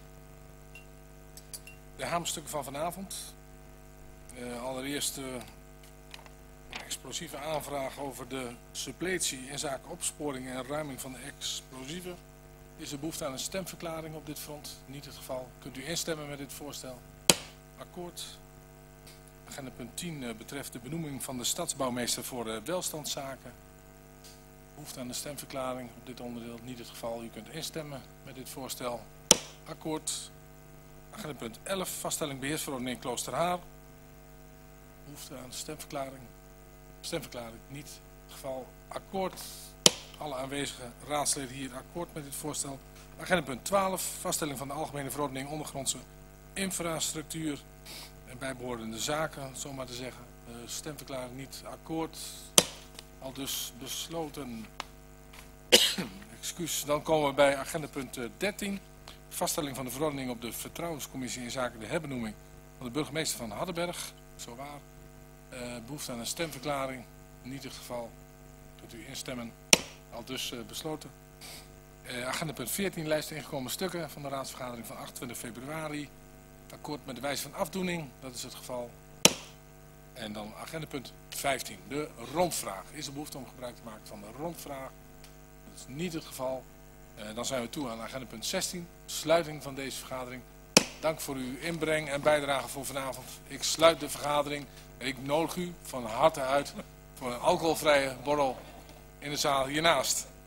de hamerstukken van vanavond. Allereerst een explosieve aanvraag over de suppletie in zaken opsporing en ruiming van de explosieven. Is er behoefte aan een stemverklaring op dit front? Niet het geval. Kunt u instemmen met dit voorstel? Akkoord. Agenda punt 10 betreft de benoeming van de stadsbouwmeester voor welstandszaken. Behoefte aan een stemverklaring op dit onderdeel? Niet het geval. U kunt instemmen met dit voorstel. Akkoord. Agenda punt 11, vaststelling beheersverordening Kloosterhaar. Behoefte aan stemverklaring? Stemverklaring, niet het geval. Akkoord. Alle aanwezige raadsleden hier akkoord met dit voorstel. Agenda punt 12, vaststelling van de algemene verordening ondergrondse infrastructuur en bijbehorende zaken, zo maar te zeggen. Stemverklaring niet akkoord. Al dus besloten. Excuus. Dan komen we bij agenda punt 13. Vaststelling van de verordening op de vertrouwenscommissie in zaken de herbenoeming van de burgemeester van Hardenberg. Zo waar. Behoefte aan een stemverklaring. Niet het geval. Kunt u instemmen. Al dus besloten. Agenda punt 14. Lijst ingekomen stukken van de raadsvergadering van 28 februari. Akkoord met de wijze van afdoening. Dat is het geval. En dan agenda punt 15. De rondvraag. Is er behoefte om gebruik te maken van de rondvraag? Dat is niet het geval. Dan zijn we toe aan agenda punt 16. Sluiting van deze vergadering. Dank voor uw inbreng en bijdrage voor vanavond. Ik sluit de vergadering en ik nodig u van harte uit voor een alcoholvrije borrel in de zaal hiernaast.